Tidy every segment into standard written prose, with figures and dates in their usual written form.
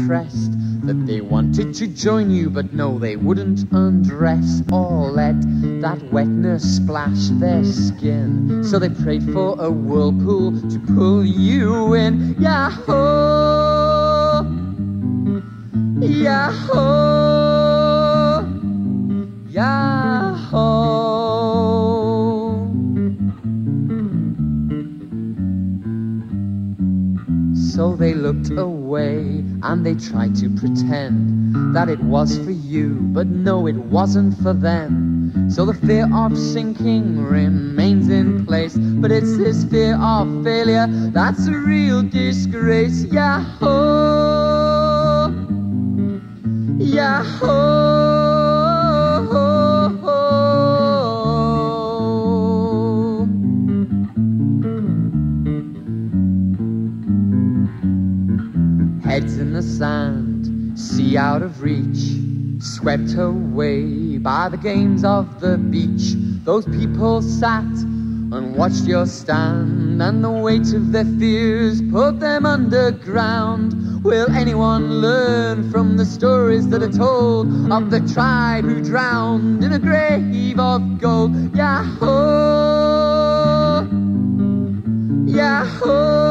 impressed that they wanted to join you, but no, they wouldn't undress or let that wetness splash their skin. So they prayed for a whirlpool to pull you in. Yahoo! Yahoo! Yahoo! So they looked away and they tried to pretend that it was for you, but no, it wasn't for them. So the fear of sinking remains in place, but it's this fear of failure that's a real disgrace. Yahoo! Yahoo! Heads in the sand, sea out of reach, swept away by the games of the beach. Those people sat and watched your stand, and the weight of their fears put them underground. Will anyone learn from the stories that are told of the tribe who drowned in a grave of gold? Yahoo! Yahoo!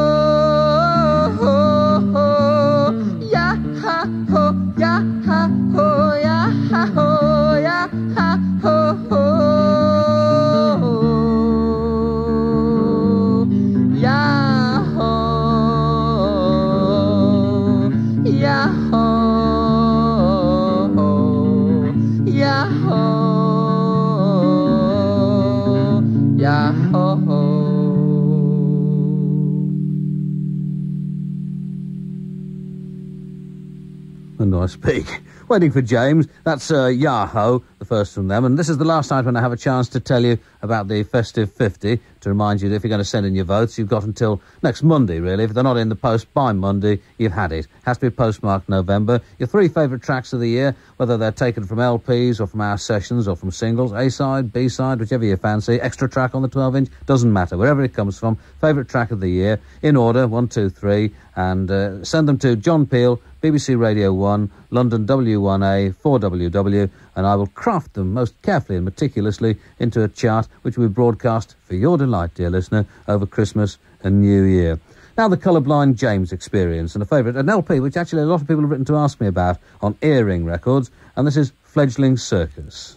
And I speak. Waiting for James. That's Yahoo, the first from them. And this is the last night when I have a chance to tell you about the Festive 50, to remind you that if you're going to send in your votes, you've got until next Monday, really. If they're not in the post by Monday, you've had it. Has to be postmarked November. Your 3 favourite tracks of the year, whether they're taken from LPs or from our sessions or from singles, A-side, B-side, whichever you fancy, extra track on the 12-inch, doesn't matter. Wherever it comes from, favourite track of the year, in order, 1, 2, 3, and send them to John Peel, BBC Radio 1, London W1A 4WW, and I will craft them most carefully and meticulously into a chart which will be broadcast for your delight, dear listener, over Christmas and New Year. Now the colourblind James experience, and a favourite, an LP which actually a lot of people have written to ask me about on Earring Records, and this is Fledgling Circus.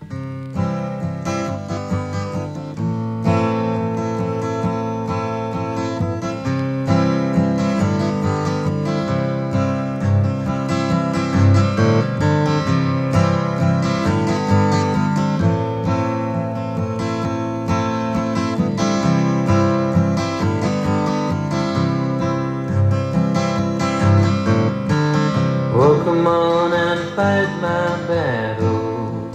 Oh, come on and fight my battles.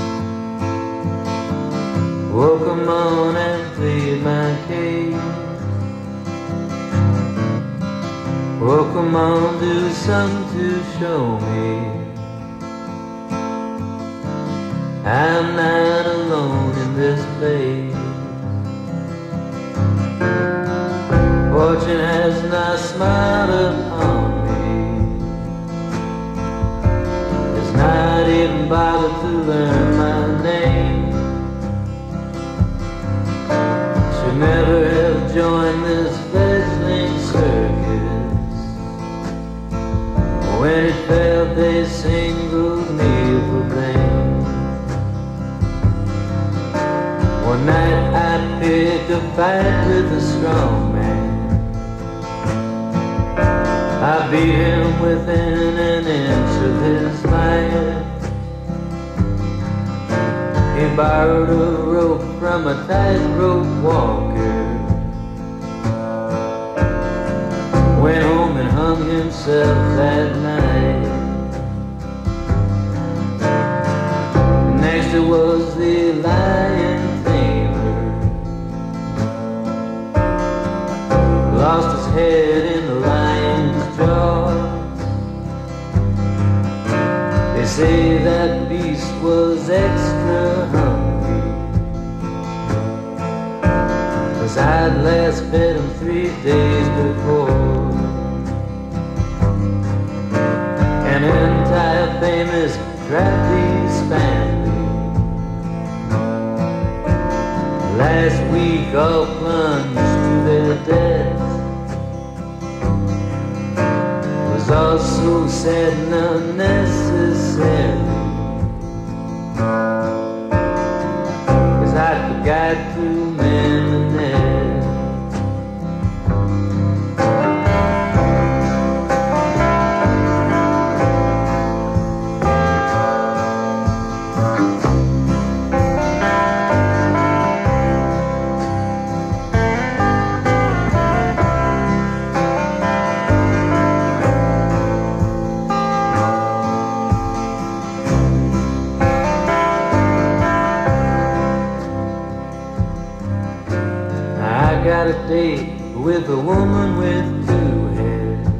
Oh, come on and plead my case. Oh, come on, do something to show me I'm not alone in this place. Fortune has not smiled upon me, not even bothered to learn my name. Should never have joined this fledgling circus. When it failed, they singled me for blame. One night I picked a fight with a strong man. I beat him within an inch of his life. He borrowed a rope from a tightrope walker, went home and hung himself that night. Next it was the lion tamer, lost his head in the lion's jaws. They say that beast was extra hungry, 'cause I'd last fed him 3 days before. famous Trappist family. Last week all plunged to their death. Was all so sad and unnecessary, 'cause I forgot to reminisce. I got a date with a woman with two heads.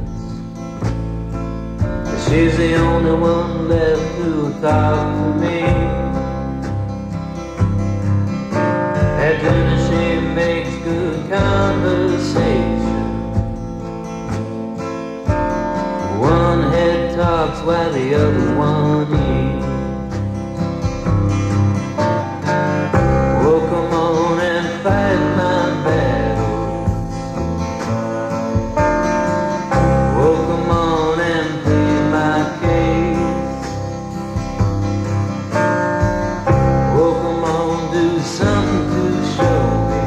She's the only one left to talk to me. At dinner she makes good conversation. One head talks while the other one eats. Well, come on and fight my battles. Well, come on and plead my case. Well, come on, do something to show me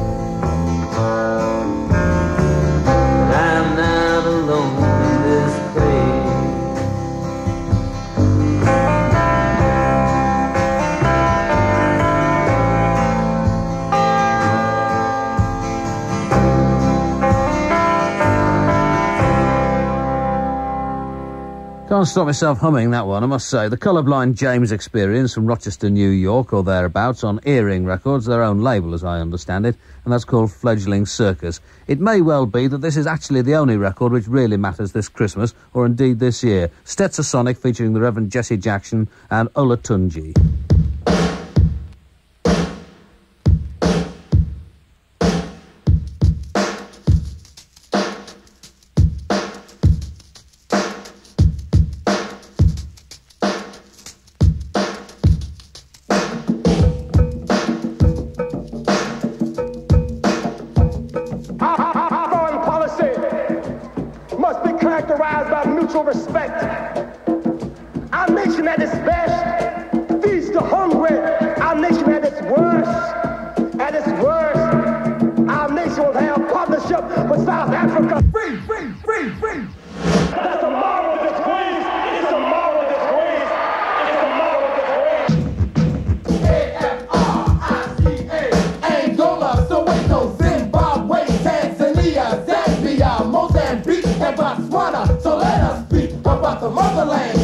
that I'm not alone in this place. Can't stop myself humming that one, I must say. The Colourblind James Experience from Rochester, New York, or thereabouts, on Earring Records, their own label as I understand it, and that's called Fledgling Circus. It may well be that this is actually the only record which really matters this Christmas, or indeed this year. Stetsasonic featuring the Reverend Jesse Jackson and Olatunji. Foreign policy must be characterized by mutual respect. Our nation at its best feeds the hungry. Our nation at its worst, our nation will have partnership with South Africa. Free, free, free, free. That's a moral disgrace. It's a moral disgrace. It's a moral disgrace. AFRICA, Angola, Soweto, Zimbabwe, Tanzania, Zambia, Mozambique, and Botswana. So let us speak about the motherland.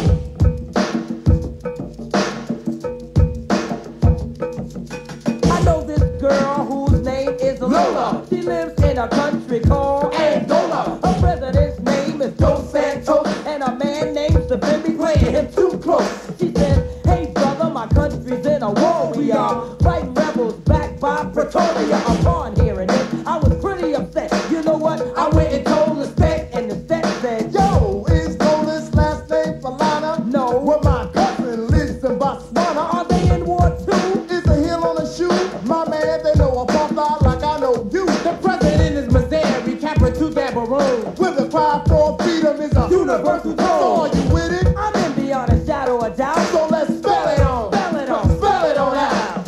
I know this girl whose name is Lola. She lives in a country called Angola. Her president's name is Dos Santos, and a man named Savimbi playing him too close. She said, hey brother, my country's in a war. We are fighting rebels backed by Pretoria. Upon hearing it, I was pretty upset. You know what? I went and told the state, and the state said, yo, is Lola's last name Falana? No. Well, my cousin lives in Botswana. Are they in war too? Is a heel on a shoe? My man, they know apartheid like I know you. The president is Missouri, Capra to Gaborone. With a cry for freedom is a universal tone. So are you with it? I'm in beyond a shadow of doubt. So let's spell it on. Spell it on. Spell it on out.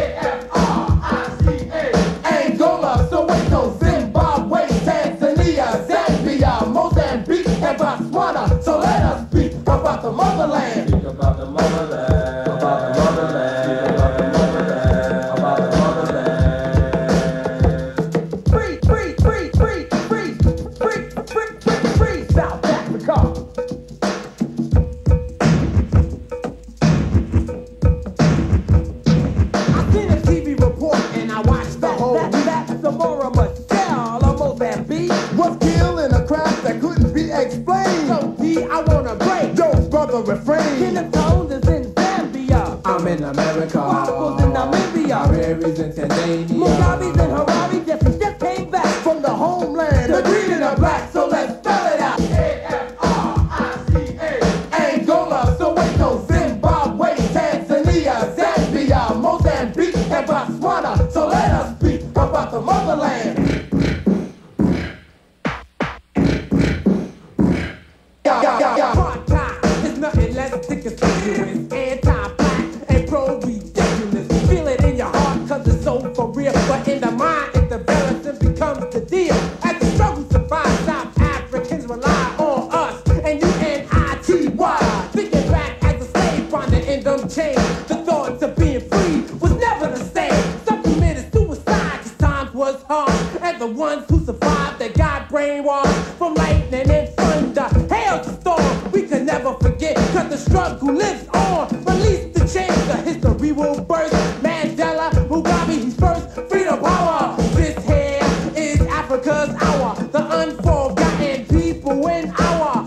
AFRICA, Angola, Soweto, Zimbabwe, Tanzania, Zambia, Mozambique, and Botswana. So let us speak about the motherland. Speak about the motherland. About the motherland. About the motherland. Free, free, free, free, free, free, free, free, free, South Africa. I seen a TV report and I watched the whole week. That's Samora Machel of Mozambique was killed in a crash that couldn't be explained. So D, I wanna break Joe's brother refrain. Kenneth Jones is in Zambia. I'm in America. Waffles in Namibia. Harari's in Tanzania. Mugabe's in Harare. Just came back from the homeland. The green and the black, so let's spell it out. AFRICA, Angola, Soweto, dangerous, anti-black and pro-ridiculous. Feel it in your heart cause it's so for real, but in the mind it develops and becomes the deal. As the struggle survives, South Africans rely on us and UNITY. Thinking back as a slave trying to end them chains, the thoughts of being free was never the same. Some committed suicide cause times was hard, and the ones who survived they got brainwashed from lightning and thunder, hail to storm. We can never forget cause the struggle lives on. Release the change, the history will burst. Mandela, Mugabe, he's first. Freedom power, this here is Africa's hour. The unforgotten people in our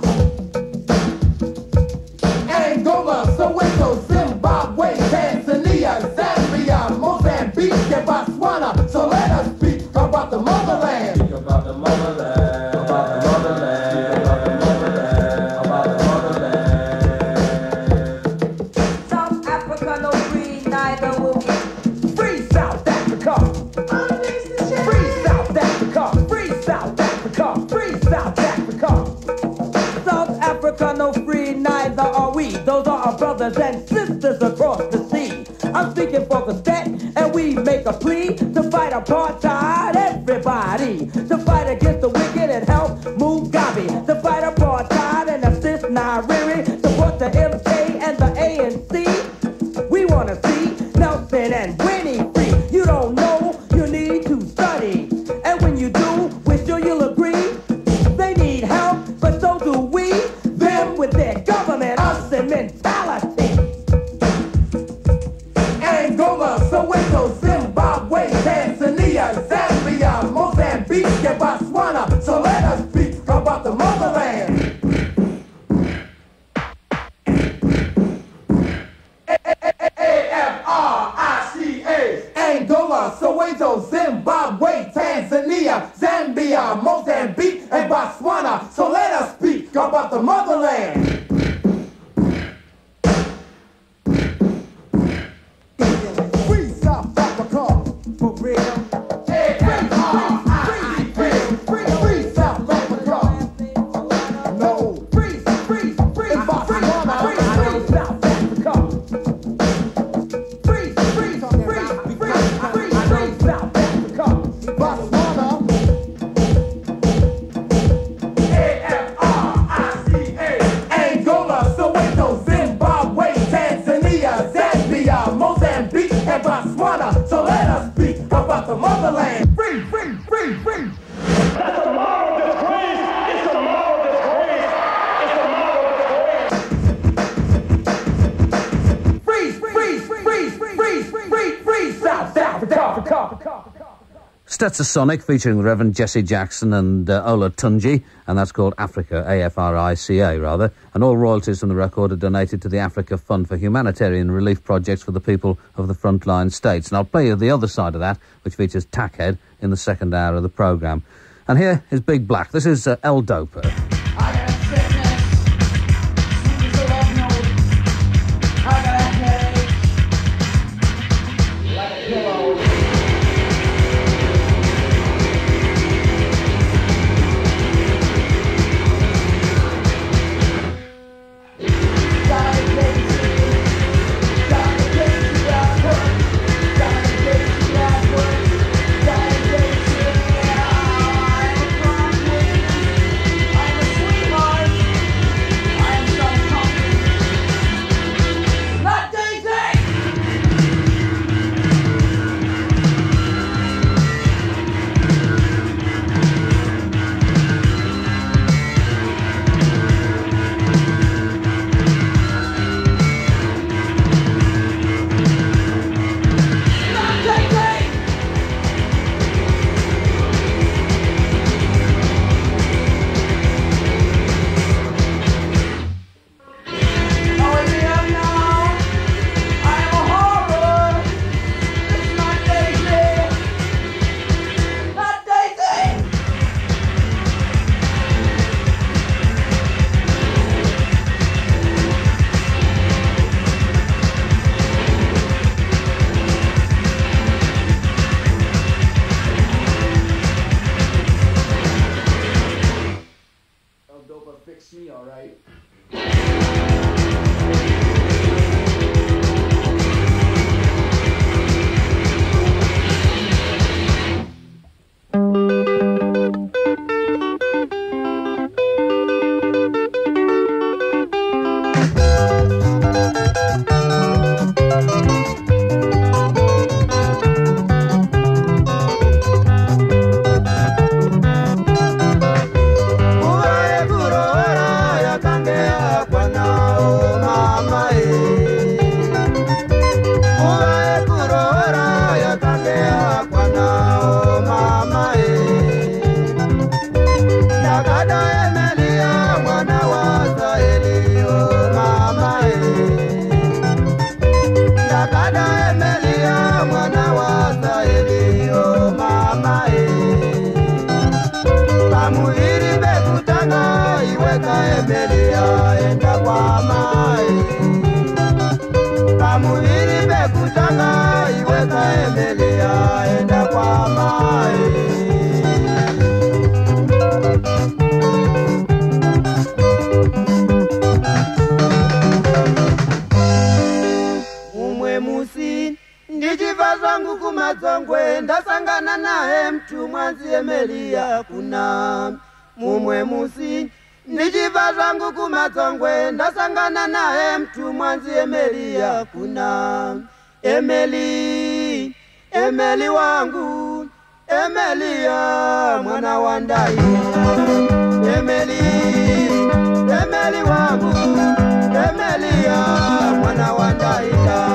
Angola, Soweto, Zimbabwe, Tanzania, Zambia, Mozambique, and Botswana. So let us speak about the motherland. Speak about the motherland. About the motherland. About the motherland. About the motherland. South Africa no free, neither will we. Free South Africa. Free South Africa. Free South Africa. Free South Africa. South Africa no free, neither are we. Those are our brothers and sisters across the sea. I'm speaking for the state, and we make a plea to fight apartheid, everybody. To fight against the wicked and help Mugabe. To fight apartheid and assist Nyerere. Support the MK and the ANC. We want to see Nelson and Winnie free. You don't know, you need to study. And when you do, we're sure you'll agree. They need help, but so do we. Them with their government, us and mentality. Angola, Soweto, Zimbabwe, Tanzania, Zambia, Mozambique, and Botswana. So let us speak about the motherland. AFRICA. Angola, Soweto, Zimbabwe, Tanzania, Zambia, Mozambique, and Botswana. So let us speak about the motherland. Free South Africa, for real. Free South Africa. No. Free South Africa. Free South Africa. Botswana. AFRICA. Angola, Soweto, Zimbabwe, Tanzania, Zambia, Mozambique, and Botswana. So let us speak about the motherland. Free. That's a moral disgrace. It's a moral disgrace. It's a moral disgrace. Free South Africa. Stetsasonic featuring the Reverend Jesse Jackson and Ola Tunji, and that's called Africa, A-F-R-I-C-A rather, and all royalties from the record are donated to the Africa Fund for humanitarian relief projects for the people of the frontline states. And I'll play you the other side of that, which features Tackhead in the second hour of the programme. And here is Big Black. This is El Doper. I got sickness, sweet as a love note. I got a headache, like a pillow. fix me, all right? kumatsongwe ndasangana naye mtu mwanzi Emelia kuna mumwe musi ndichibva zvangu kumatsongwe ndasangana naye mtu mwanzi Emelia kuna Emeli wangu Emelia mwana wa ndai Emeli wangu Emelia mwana wa ndai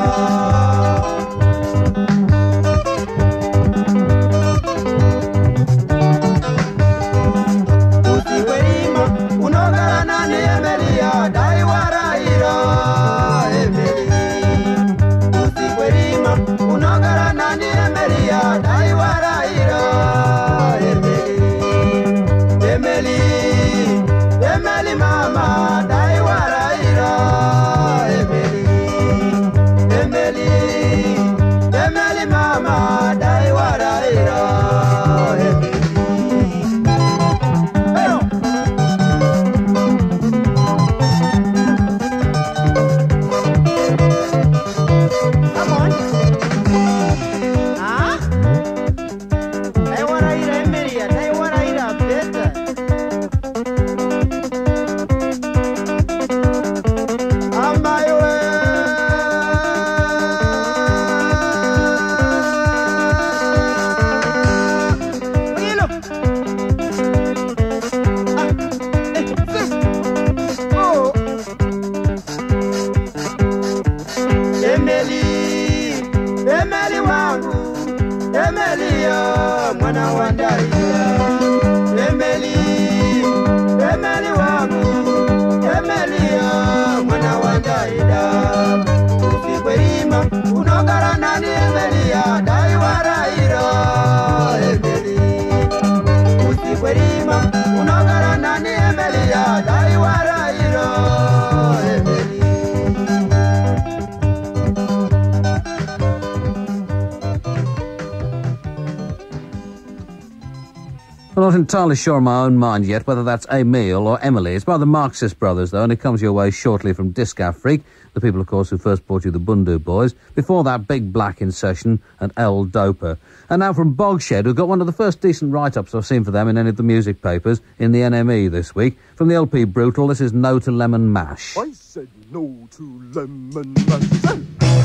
I'm not entirely sure in my own mind yet whether that's Emil or Emily. It's by the Marxist Brothers, though, and it comes your way shortly from Disco Freak, the people, of course, who first brought you the Bundu Boys. Before that, Big Black in Session and El Doper. And now from Bogshed, who've got one of the first decent write-ups I've seen for them in any of the music papers in the NME this week. From the LP Brutal, this is No to Lemon Mash. I said no to lemon mash.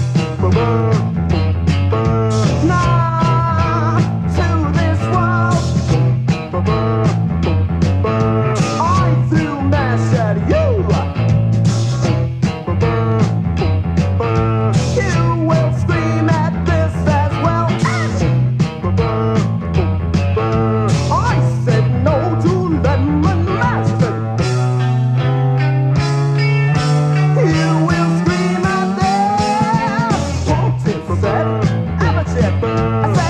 I threw mash at you. You will scream at this as well. I said no to lemon mash. You will scream at this. Won't it set? Have a chip.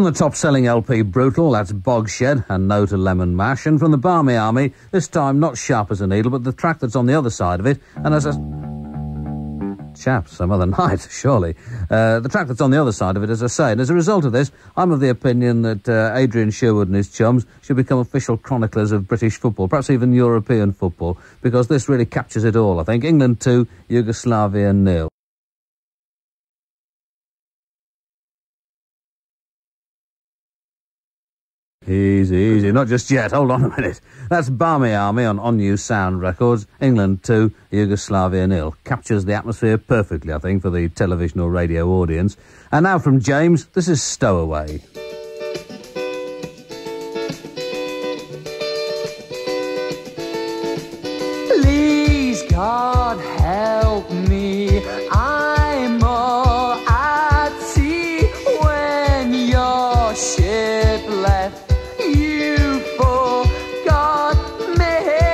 the top-selling LP Brutal, that's Bogshed and No to Lemon Mash. And from the Barmy Army, this time not Sharp as a Needle, but the track that's on the other side of it. And as a... Chap, some other night, surely. The track that's on the other side of it, as I say. And as a result of this, I'm of the opinion that Adrian Sherwood and his chums should become official chroniclers of British football, perhaps even European football, because this really captures it all, I think. England 2, Yugoslavia 0. Easy, not just yet. Hold on a minute. That's Barmy Army on New Sound Records. England 2, Yugoslavia 0. Captures the atmosphere perfectly, I think, for the television or radio audience. And now from James, this is Stowaway. Please, God, help me. I'm all at sea when your ship left. You forgot me.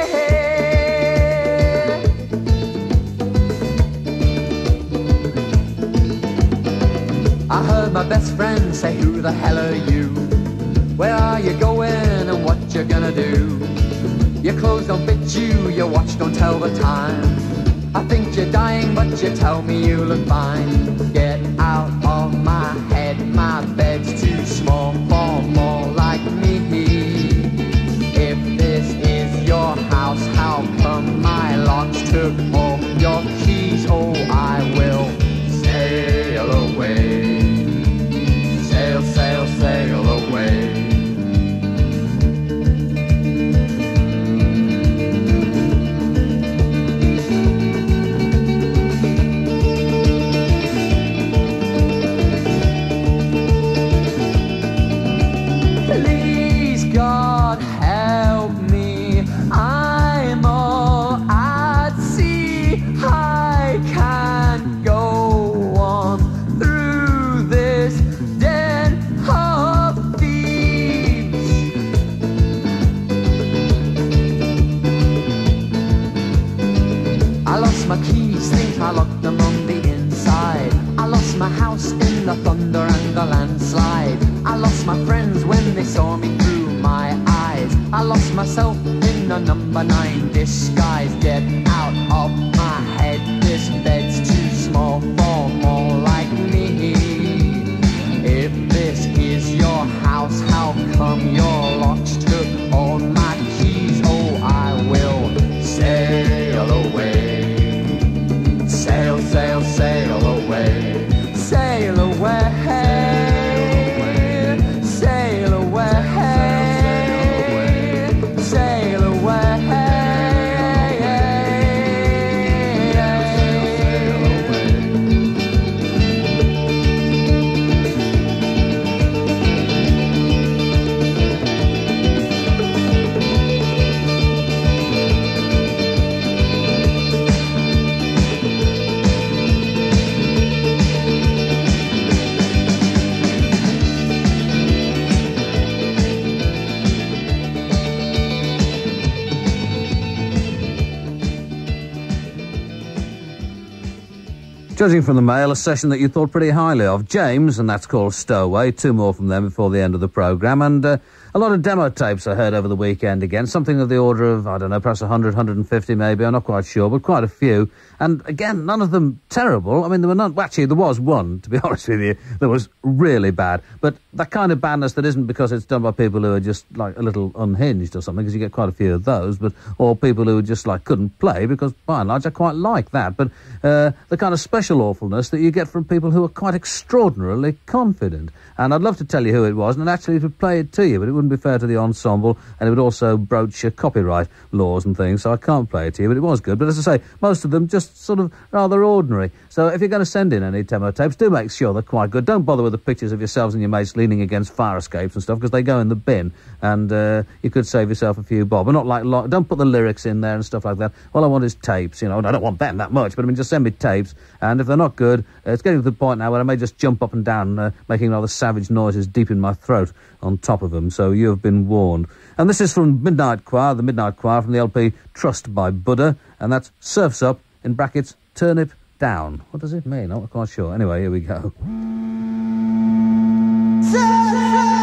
I heard my best friend say, who the hell are you? Where are you going and what you gonna do? Your clothes don't fit you, your watch don't tell the time. I think you're dying, but you tell me you look fine. Get out of my head, my bed's too small for more like me. If this is your house, how come my locks took all your keys? Oh, I will sail away. Sail, sail, sail away. Please, God, help me. I'm all at sea. I can't go on through this den of thieves. I lost my keys, think I locked them on the inside. I lost my house in the thunder and the landslide. I lost my friends when they saw me through my eyes. I lost myself in a number 9 disguise. Get out of my head, this bed's too small for more like me. If this is your house, how come your locks took all my keys? Oh, I will sail away. Sail, sail, sail away. Sail away. Sail away. Sail away. Judging from the mail, a session that you thought pretty highly of. James, and that's called Stowaway. 2 more from them before the end of the programme. And a lot of demo tapes I heard over the weekend again. Something of the order of, I don't know, perhaps 100, 150 maybe. I'm not quite sure, but quite a few. And again, none of them terrible. I mean, there were none... Well, actually, there was one, to be honest with you, that was really bad. But that kind of badness that isn't because it's done by people who are just, like, a little unhinged or something, because you get quite a few of those, but or people who just, like, couldn't play, because by and large I quite like that. But the kind of special awfulness that you get from people who are quite extraordinarily confident. And I'd love to tell you who it was, and actually it would play it to you, but it wouldn't be fair to the ensemble, and it would also broach copyright laws and things, so I can't play it to you, but it was good. But as I say, most of them just sort of rather ordinary. So if you're going to send in any demo tapes, do make sure they're quite good. Don't bother with the pictures of yourselves and your mates leaning against fire escapes and stuff, because they go in the bin, and you could save yourself a few bob. But not like... don't put the lyrics in there and stuff like that. All I want is tapes, you know. I don't want them that much, but I mean, just send me tapes, and if they're not good, it's getting to the point now where I may just jump up and down, making rather savage noises deep in my throat on top of them, so you have been warned. And this is from Midnight Choir, the Midnight Choir, from the LP Trust by Buddha, and that's Surf's Up, in brackets, Turnip Down. What does it mean? I'm not quite sure. Anyway, here we go.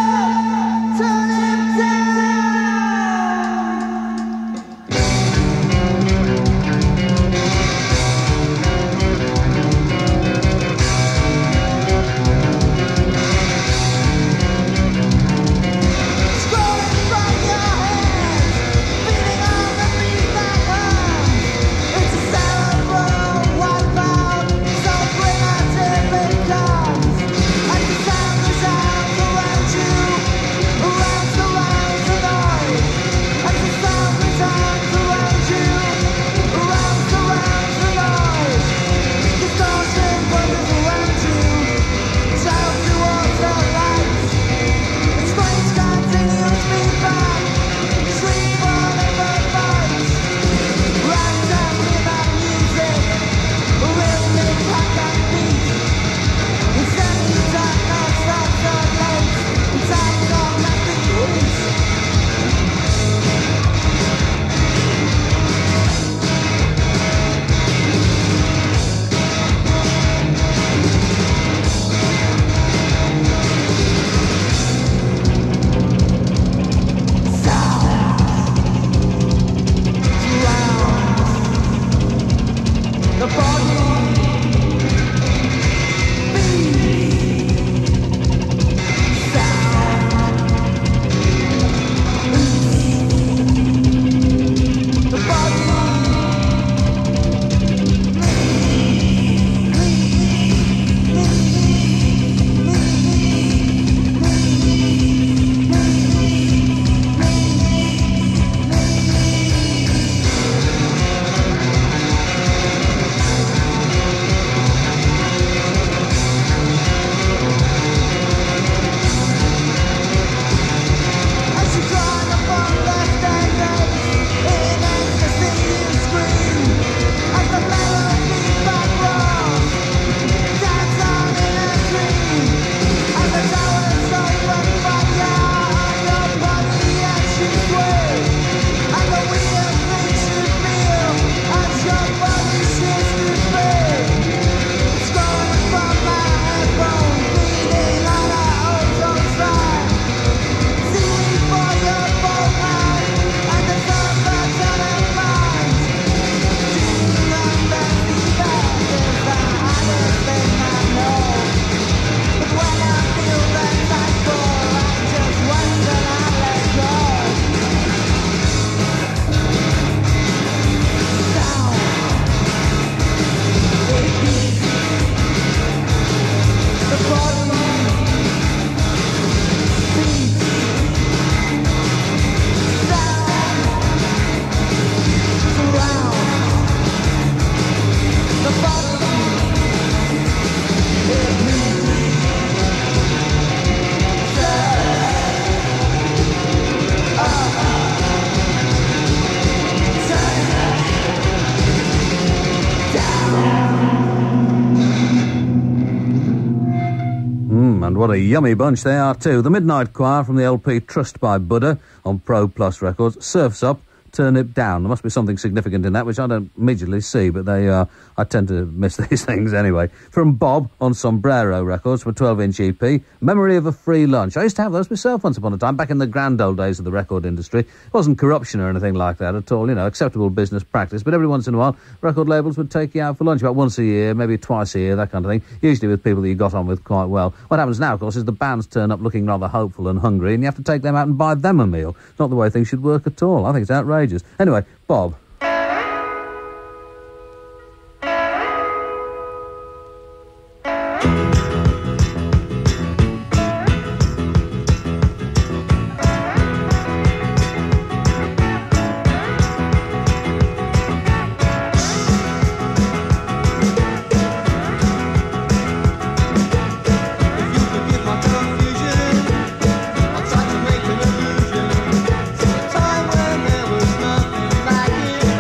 what a yummy bunch they are too. The Midnight Choir from the LP Trust by Buddha on Pro Plus Records. Surf's Up, Turn It Down. There must be something significant in that, which I don't immediately see, but I tend to miss these things anyway. From Bob on Sombrero Records for 12-inch EP, Memory of a Free Lunch. I used to have those myself once upon a time, back in the grand old days of the record industry. It wasn't corruption or anything like that at all, acceptable business practice, but every once in a while, record labels would take you out for lunch about once a year, maybe twice a year, that kind of thing, usually with people that you got on with quite well. What happens now, of course, is the bands turn up looking rather hopeful and hungry, and you have to take them out and buy them a meal. It's not the way things should work at all. I think it's outrageous. Anyway, Bob. Time when there was nothing like it.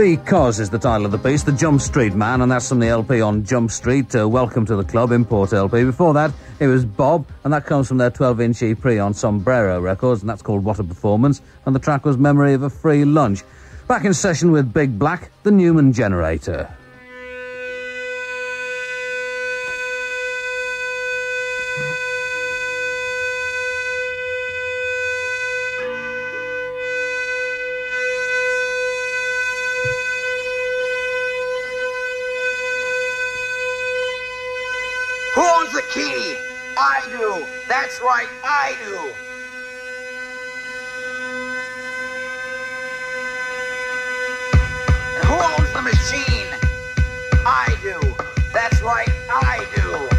Because is the title of the piece, The Jump Street Man, and that's from the LP on Jump Street, Welcome to the Club, import LP. Before that, it was Bob, and that comes from their 12-inch EP on Sombrero Records, and that's called What a Performance, and the track was Memory of a Free Lunch. Back in session with Big Black, the Newman Generator. Who owns the key? I do. That's right, I do. And who owns the machine? I do. That's right, I do.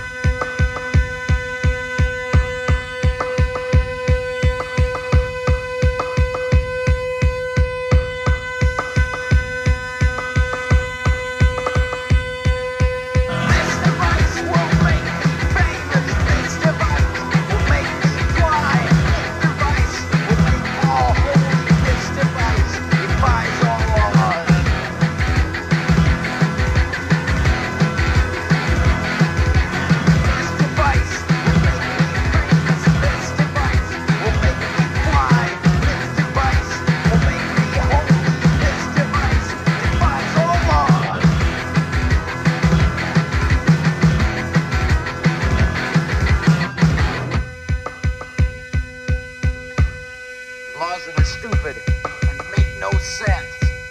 Laws that are stupid and make no sense.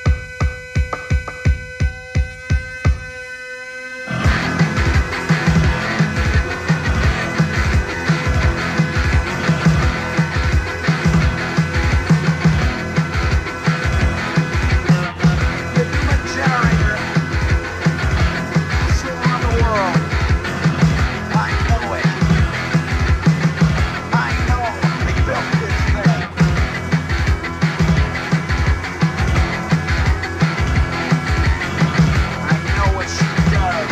The human generator is around the world. I know it. I know they built this thing. I know what she does.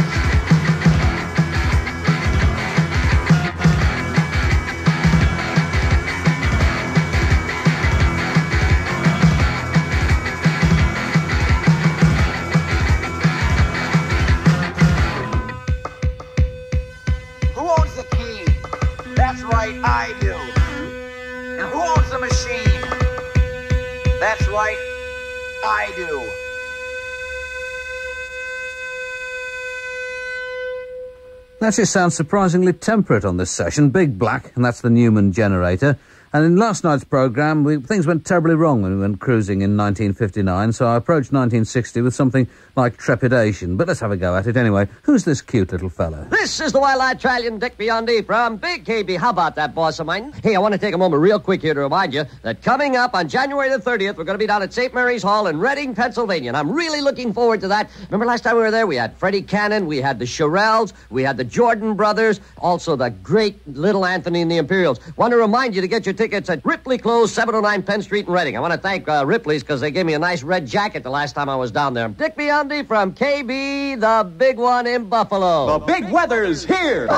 Who owns the key? That's right, I do. And who owns the machine? That's right, I do. That just sounds surprisingly temperate on this session. Big Black, and that's the Newman Generator. And in last night's programme, things went terribly wrong when we went cruising in 1959, so I approached 1960 with something like trepidation. But let's have a go at it anyway. Who's this cute little fella? This is the Wild-Eyed Italian Dick Biondi from Big KB. How about that, boss of mine? Hey, I want to take a moment real quick here to remind you that coming up on January the 30th, we're going to be down at St. Mary's Hall in Reading, Pennsylvania, and I'm really looking forward to that. Remember last time we were there, we had Freddie Cannon, we had the Shirelles, we had the Jordan Brothers, also the great Little Anthony and the Imperials. Want to remind you to get your tickets at Ripley Close, 709 Penn Street in Reading. I want to thank Ripley's because they gave me a nice red jacket the last time I was down there. Dick Biondi from KB, the big one in Buffalo. The big weather's here.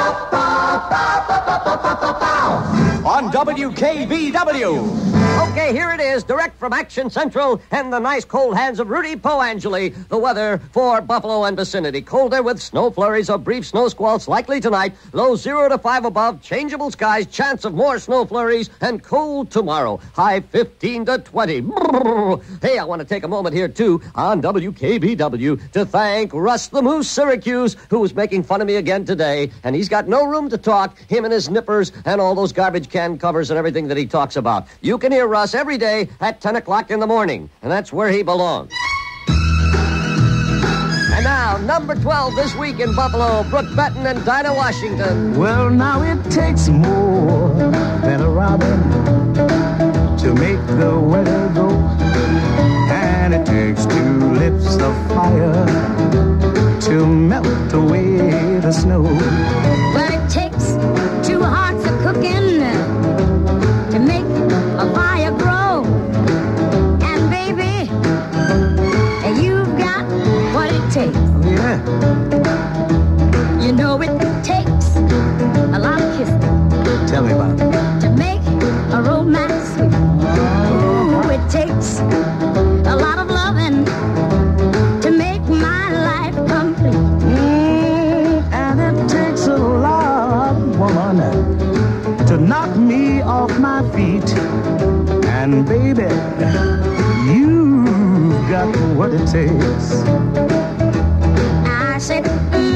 On WKBW. Okay, here it is, direct from Action Central and the nice cold hands of Rudy Poangeli. The weather for Buffalo and vicinity. Colder with snow flurries or brief snow squalls likely tonight. Low 0 to 5 above, changeable skies, chance of more snow flurries, and cold tomorrow. High 15 to 20. Brrr. Hey, I want to take a moment here, too, on WKBW to thank Russ the Moose Syracuse, who was making fun of me again today, and he's got no room to talk, him and his nippers and all those garbage can covers and everything that he talks about. You can hear Russ every day at 10 o'clock in the morning, and that's where he belongs. And now, number 12 this week in Buffalo, Brooke Benton and Dinah Washington. Well, now it takes more than a robin to make the weather go, and it takes two lips of fire to melt away the snow. Well, it takes two hearts of cooking to make a fire grow. And baby, you've got what it takes. Oh, yeah. You know it takes a lot of kissing. Tell me about it. To make a romance sweet. Ooh, it takes a lot of loving takes. I said,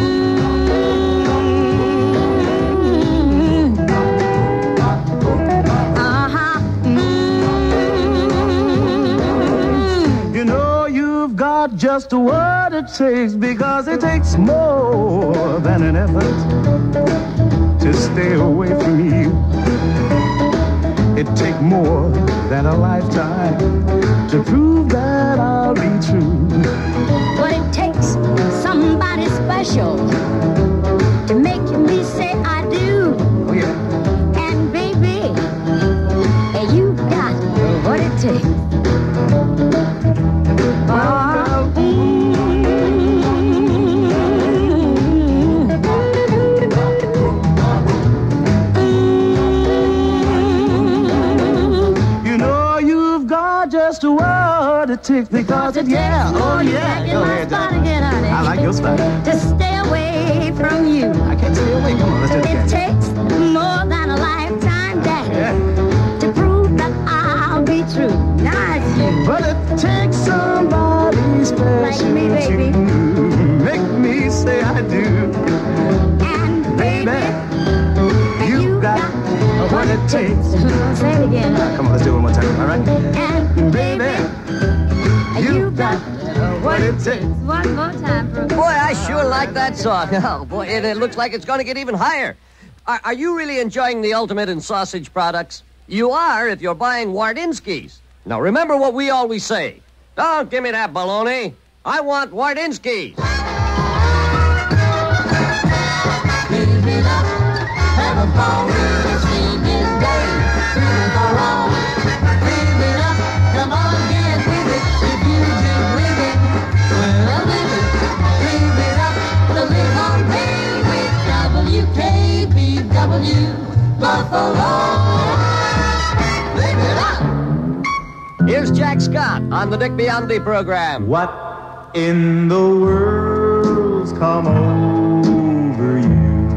You know you've got just what it takes, because it takes more than an effort to stay away from you. It takes more than a lifetime to prove that I'll be true. but it takes somebody special to make me say I do. Oh, yeah. And baby, you got what it takes. You know you've got just what it takes, because it, yeah, oh yeah. Go ahead, Jack. I like your style. To stay away from you. I can't stay away. Come on, let's do it It again. takes more than a lifetime, Daddy, to prove that I'll be true. Now it's you. But it takes somebody special Like me, baby. to make me say I do. And baby, You got what it takes. say it again. Come on, let's do it one more time, all right? And Baby, you got what it takes. one more time, for Boy, I sure like that song. Oh, boy, and it looks like it's going to get even higher. Are you really enjoying the ultimate in sausage products? You are if you're buying Wardinsky's. Now, remember what we always say. Don't give me that baloney. I want Wardinsky's. Here's Jack Scott on the Dick Biondi program. What in the world's come over you?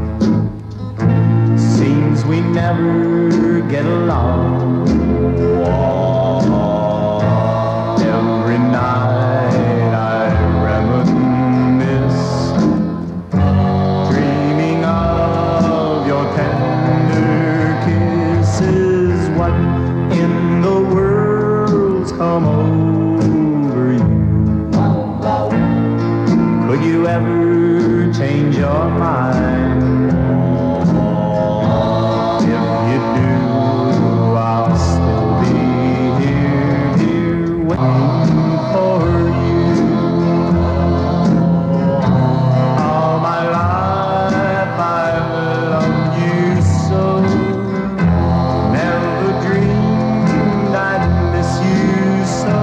Seems we never get along. Every night I reminisce, dreaming of your tender kisses. What in the world's come over you? Could you ever change your mind? If you do, I'll still be here, dear, waiting for you. All my life I've loved you so. Never dreamed I'd miss you so.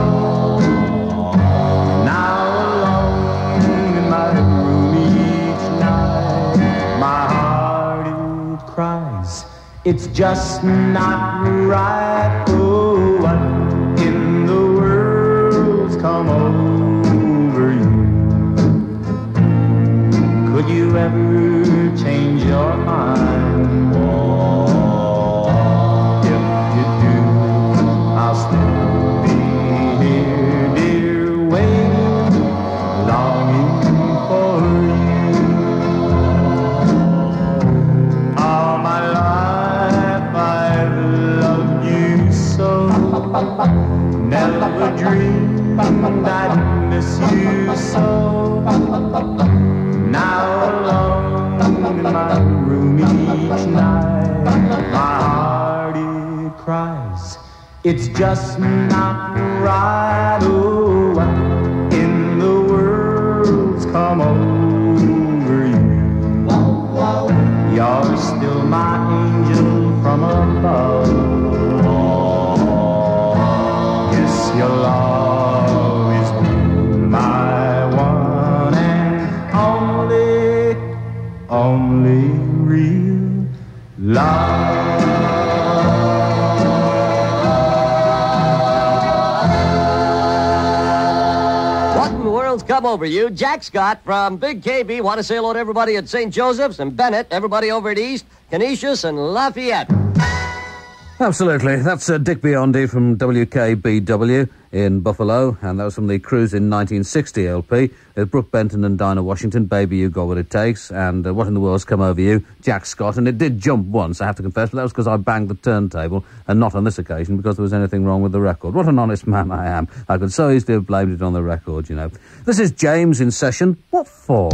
Now alone in my room each night, my heart it cries, it's just not right. Oh, what in the world's come over you? Could you ever change your mind? If you do, I'll still be here, dear, waiting, longing for you. All my life I've loved you so. Never dreamed I'd miss you so. Now alone in my room each night, my heart it cries, it's just not right. Oh, what in the world's come over you? You're still my angel from above. Yes, you'll always be my one and only real love. What in the world's come over you? Jack Scott from Big KB. Want to say hello to everybody at St. Joseph's and Bennett, everybody over at East, Canisius, and Lafayette. Absolutely. That's Dick Biondi from WKBW in Buffalo, and that was from the Cruise in 1960 LP. Brooke Benton and Dinah Washington, Baby You Got What It Takes, and What in the World's Come Over You, Jack Scott, and it did jump once, I have to confess, but that was because I banged the turntable, and not on this occasion because there was anything wrong with the record. What an honest man I am. I could so easily have blamed it on the record, you know. This is James in session. What for?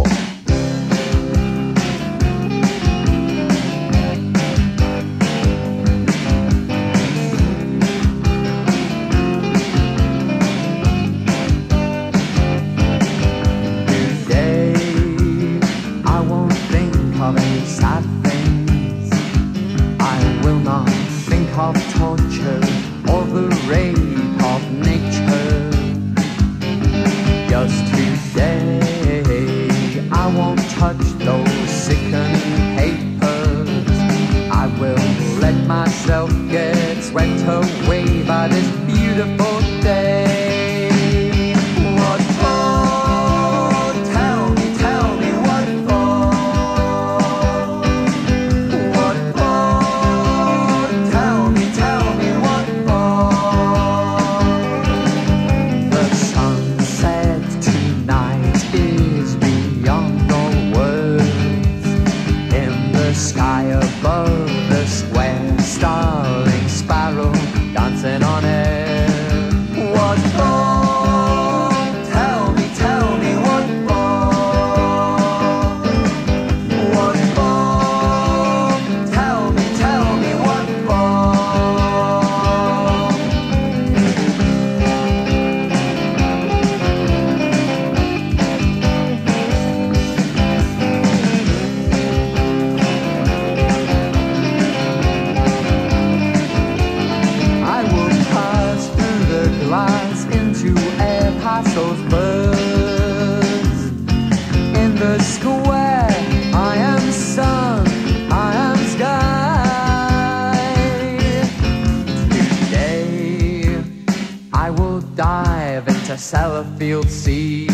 Sellafield seas,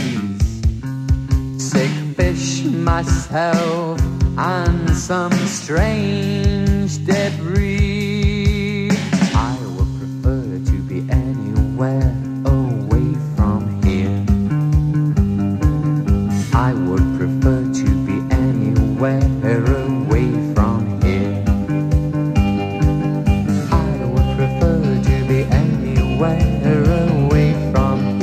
sick fish myself, and some strange debris. I would prefer to be anywhere away from here. I would prefer to be anywhere away from here. I would prefer to be anywhere away from here.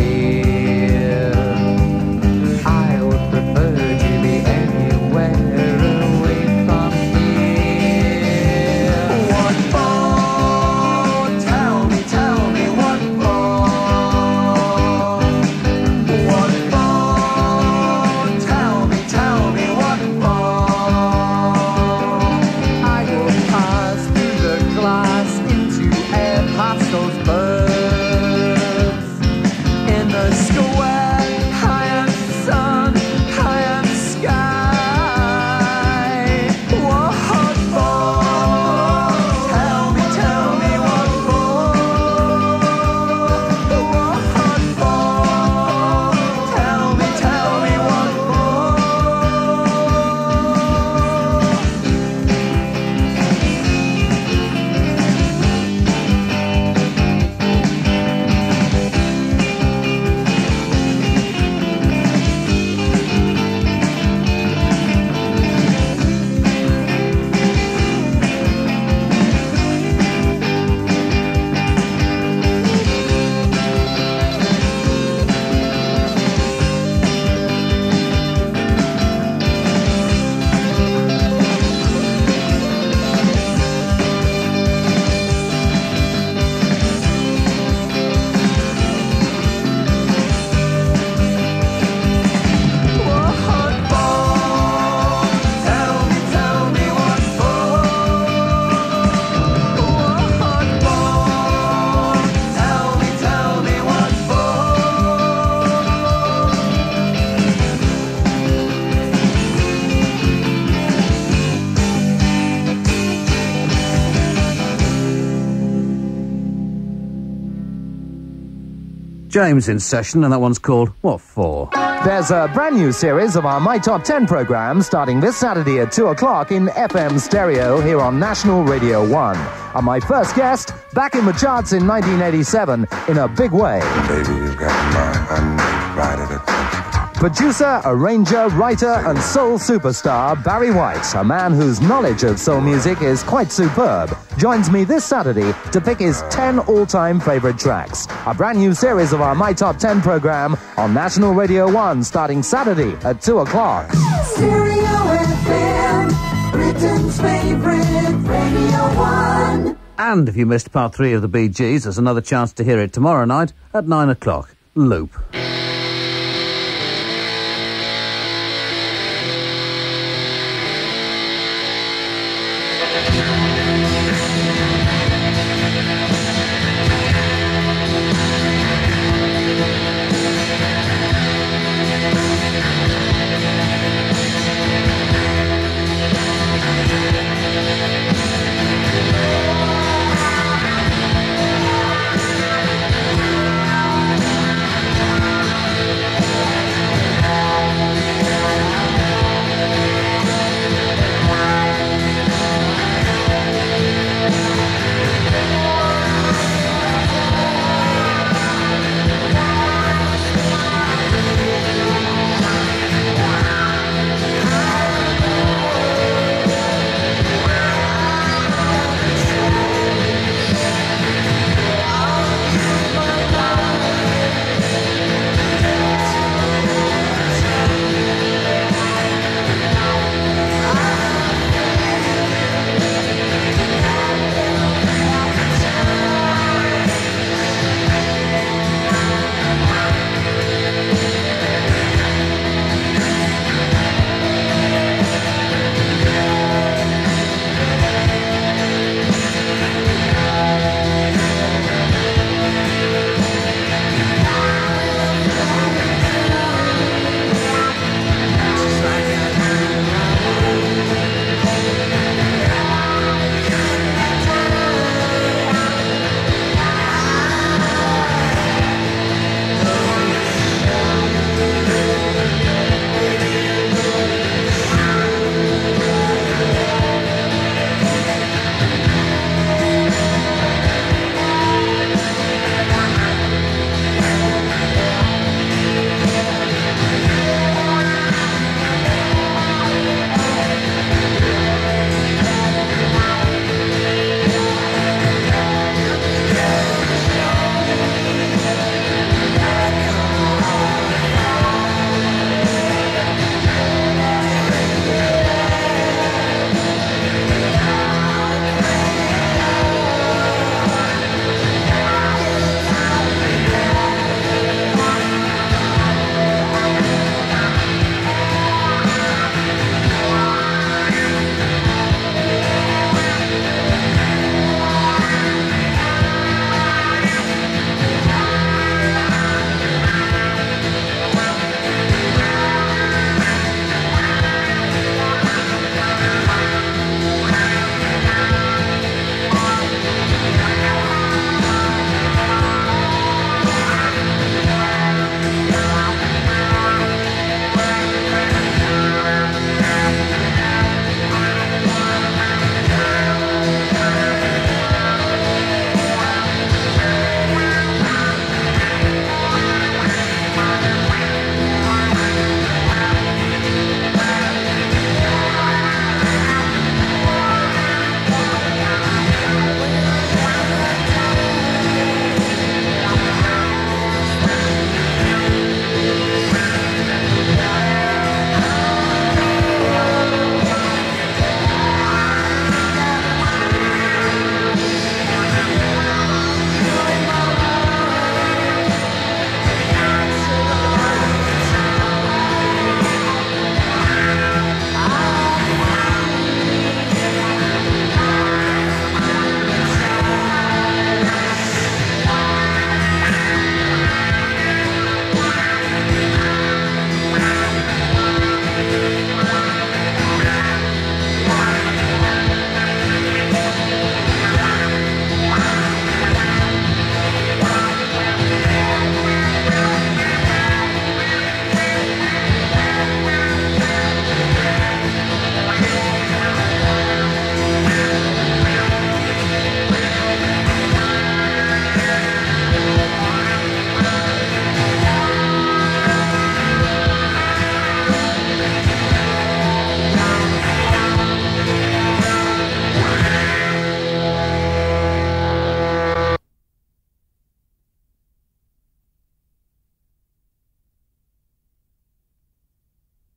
James in session, and that one's called What For? There's a brand new series of our My Top 10 program starting this Saturday at 2 o'clock in FM stereo here on National Radio 1. And my first guest, back in the charts in 1987 in a big way. Baby, you got my undivided attention. Producer, arranger, writer and soul superstar Barry White, a man whose knowledge of soul music is quite superb, joins me this Saturday to pick his 10 all-time favorite tracks. A brand new series of our My Top 10 program on National Radio 1 starting Saturday at 2 o'clock. Stereo FM, Britain's favorite Radio 1. And if you missed part 3 of the Bee Gees, there's another chance to hear it tomorrow night at 9 o'clock. Loop.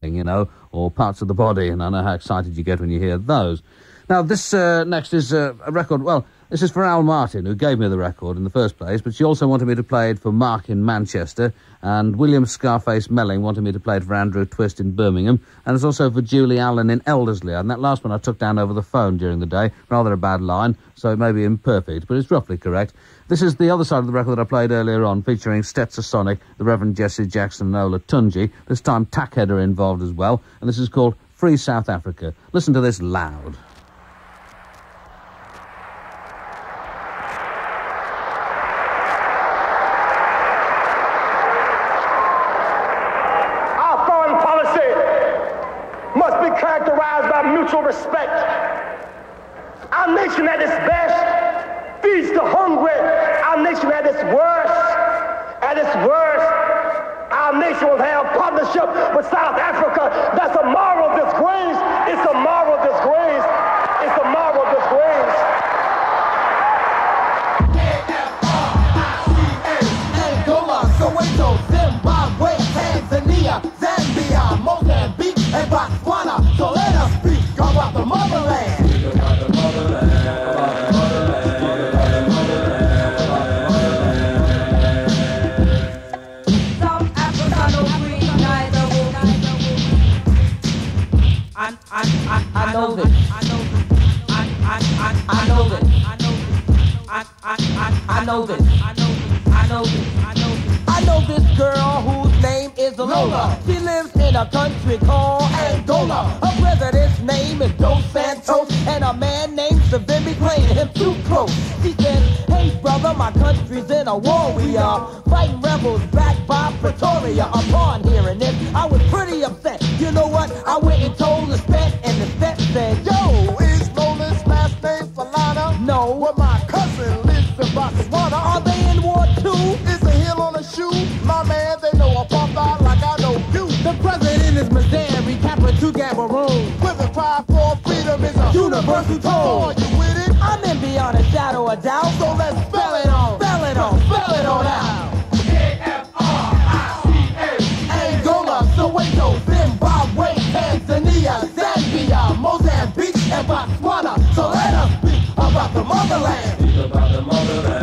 something, you know, or parts of the body, and I know how excited you get when you hear those. Now, this next is a record, well, this is for Al Martin, who gave me the record in the first place, but she also wanted me to play it for Mark in Manchester, and William Scarface Melling wanted me to play it for Andrew Twist in Birmingham, and it's also for Julie Allen in Elderslie. And that last one I took down over the phone during the day, rather a bad line, so it may be imperfect, but it's roughly correct. This is the other side of the record that I played earlier on, featuring Stetzer Sonic, the Reverend Jesse Jackson and Ola Tunji. This time Tackheader involved as well, and this is called Free South Africa. Listen to this loud. Characterized by mutual respect. Our nation at its best feeds the hungry. Our nation at its worst, our nation will have partnership with South Africa. That's a moral disgrace. It's a moral disgrace. It's a moral disgrace. Angola, Soweto, Zimbabwe, Tanzania, Zambia, Mozambique, and Botswana. So let us speak about the motherland. South Africa, no free, neither will I know this. I know this. I know this. I know this girl whose name is Lola. She lives in a country called Angola. Her president's name is Dos Santos, and a man named Savimbi playing him too close. She said, hey brother, my country's in a war. We are fighting rebels back by Pretoria. Upon hearing this, I was pretty upset. You know what? I went and told the Stet, and the Stet said, yo, Is Lola's last name Falana? no. Well, my cousin lives in Botswana. Are they in war too? Is a hill on a shoe? My man, they know apartheid like I know you. The president is Missouri, Capra to Gaborone. With a cry for freedom is a Universal tone. Are you with it? I'm in beyond a shadow of doubt. So let's spell it on. Spell it on. Spell it on out. Angola, Soweto, Zimbabwe, Tanzania, Zambia, Mozambique, and Botswana. So let us speak about the motherland. Speak about the motherland.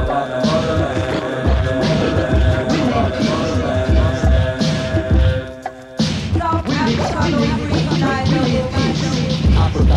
South Africa, no free, neither will Africa.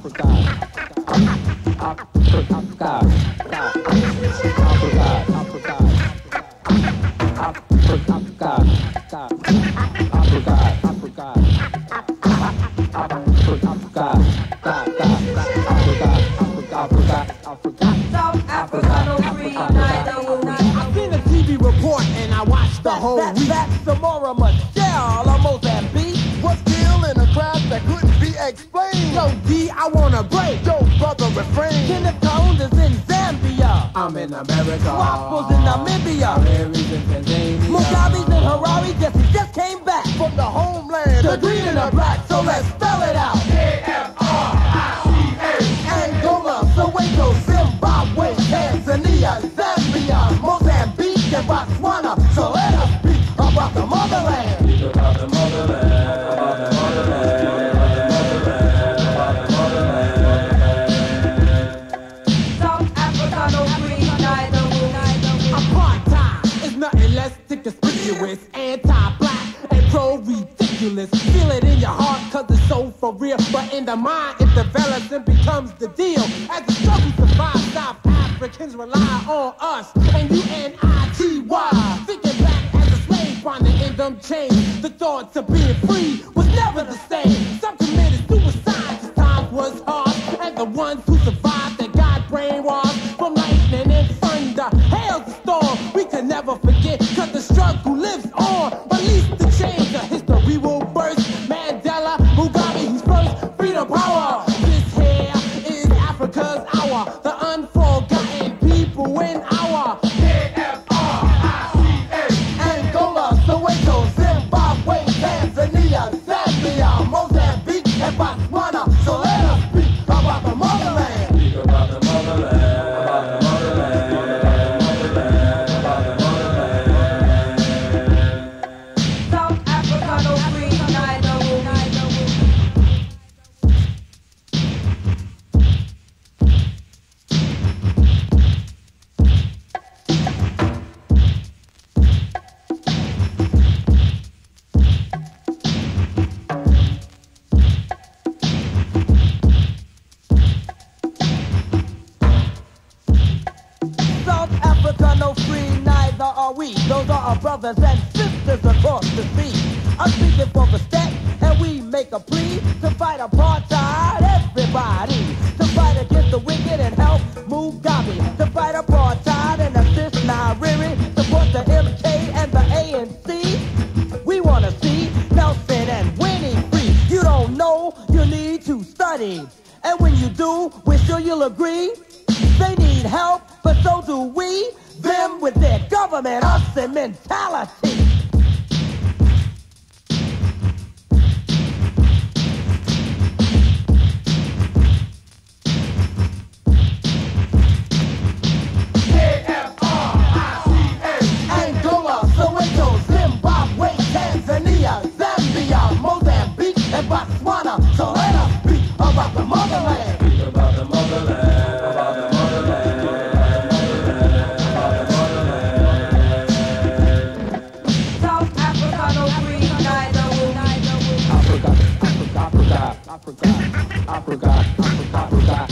South Africa, no free, neither will I seen a TV report and I watched the whole week. That's Samora Machel of Mozambique. What's still in a crowd that couldn't be explained? Yo, D, I wanna break. Yo, brother, refrain. Kenneth Combs is in Zambia. I'm in America. Waffles in Namibia. Harry's in Tanzania. Mugabe's in Harare. Jesse just came back From the homeland. The green and the black, so let's spell it out. Angola, Soweto, Zimbabwe, Tanzania, Zambia, Mozambique, and Botswana. So let us speak about the motherland. Speak about the motherland. About the motherland. South Africa, no free, neither will Apartheid is nothing less than conspicuous, anti-black and pro-ridiculous. Feel it in your heart cause it's so for real, but in the mind it develops and becomes the deal. As the struggle survives, South Africans rely on us and UNITY. Thinking back as a slave finding in them chains, the thoughts of being free was never the same. Some committed suicide as times was hard, and the ones who survived they got brainwashed from lightning and thunder. Hail's the storm we can never forget, cause the struggle lives on. Release the change, the history will burst. Mandela, Mugabe, he's first. Freedom, power. This here is Africa's hour. The unforgotten people in our Angola, Soweto, Zimbabwe, Tanzania, Zambia. our brothers and sisters across the sea. I'm speaking for the state, and we make a plea to fight apartheid, everybody. To fight against the wicked and help Mugabe. To fight apartheid and assist Nyerere. Support the MK and the ANC. We want to see Nelson and Winnie free. You don't know, you need to study. And when you do, we're sure you'll agree. They need help, but so do we. Them with their government, us and mentality. Angola, Soweto, Zimbabwe, Tanzania, Zambia, Mozambique, and Botswana. So let us speak about the motherland. Speak about the motherland. About the motherland. South Africa, no green, neither will Africa, Africa, Africa, Africa, Africa,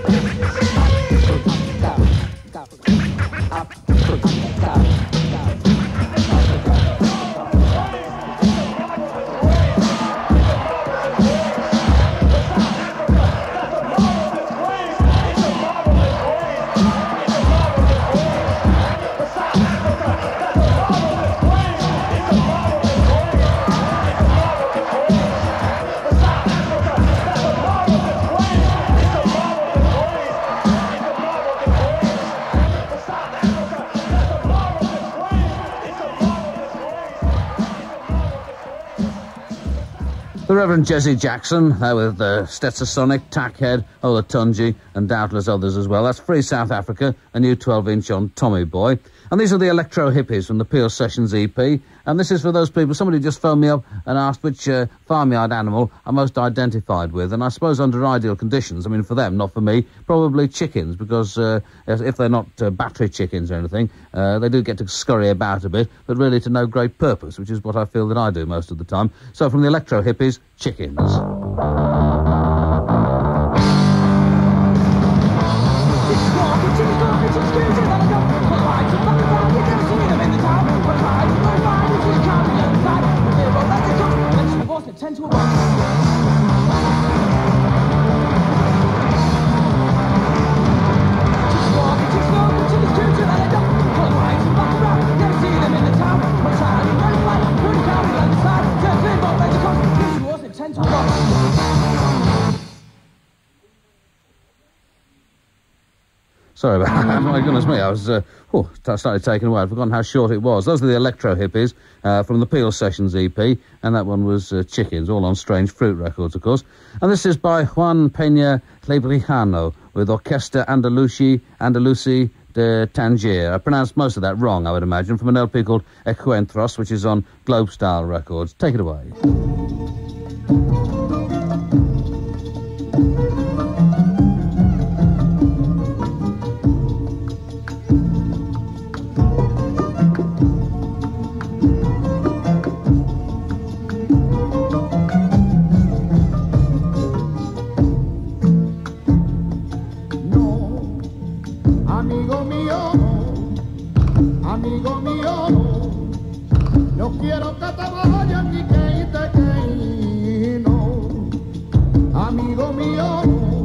The Reverend Jesse Jackson, with Stetsasonic, Tackhead, Olatunji, and doubtless others as well. That's Free South Africa, a new 12-inch on Tommy Boy. And these are the Electro Hippies from the Peel Sessions EP. And this is for those people. Somebody just phoned me up and asked which farmyard animal I'm most identified with. And I suppose under ideal conditions, I mean, for them, not for me, probably chickens, because if they're not battery chickens or anything, they do get to scurry about a bit, but really to no great purpose, which is what I feel that I do most of the time. So from the Electro Hippies, chickens. Sorry about that. My goodness me, I was I started taking away. I'd forgotten how short it was. Those are the Electro Hippies from the Peel Sessions EP, and that one was Chickens, all on Strange Fruit Records, of course. And this is by Juan Peña Lebrijano with Orquesta Andalusi de Tangier. I pronounced most of that wrong, I would imagine, from an LP called Encuentros, which is on Globe Style Records. Take it away. Amigo mío, no quiero que te vayas ni que te quedes, no. Amigo mío,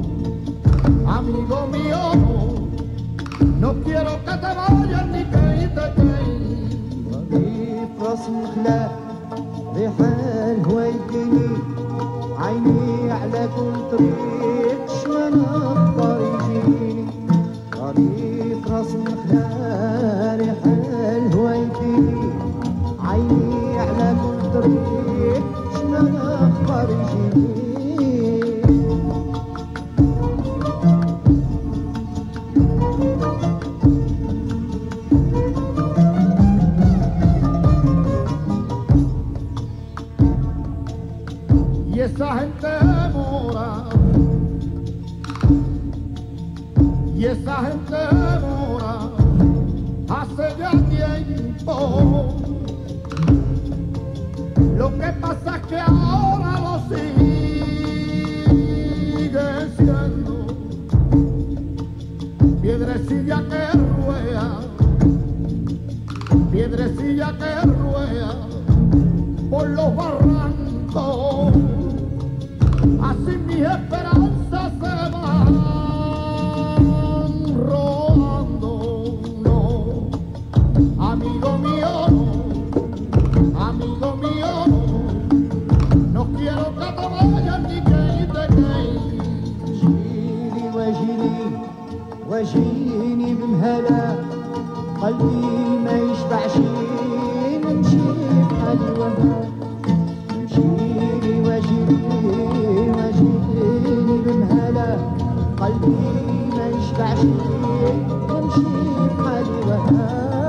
no quiero que te vayas ni que te quedes. في راس الخلاف ريحان هو يديني عيني على كل طريق شمال اخضر يجيني غادي في راس الخلاف ريحان هو يديني عيني على كل طريق شمال اخضر يجيني esa gente mora, y esa gente mora hace ya tiempo. Lo que pasa es que ahora lo sigue siendo piedrecilla que rueda, piedrecilla que quiero que te vayas ni que te جيني وجيني بمهلا قلبي ما يشبعش نمشي بحالي وهلا جيني وجيني بمهلا قلبي ما يشبعش نمشي بحالي وهلا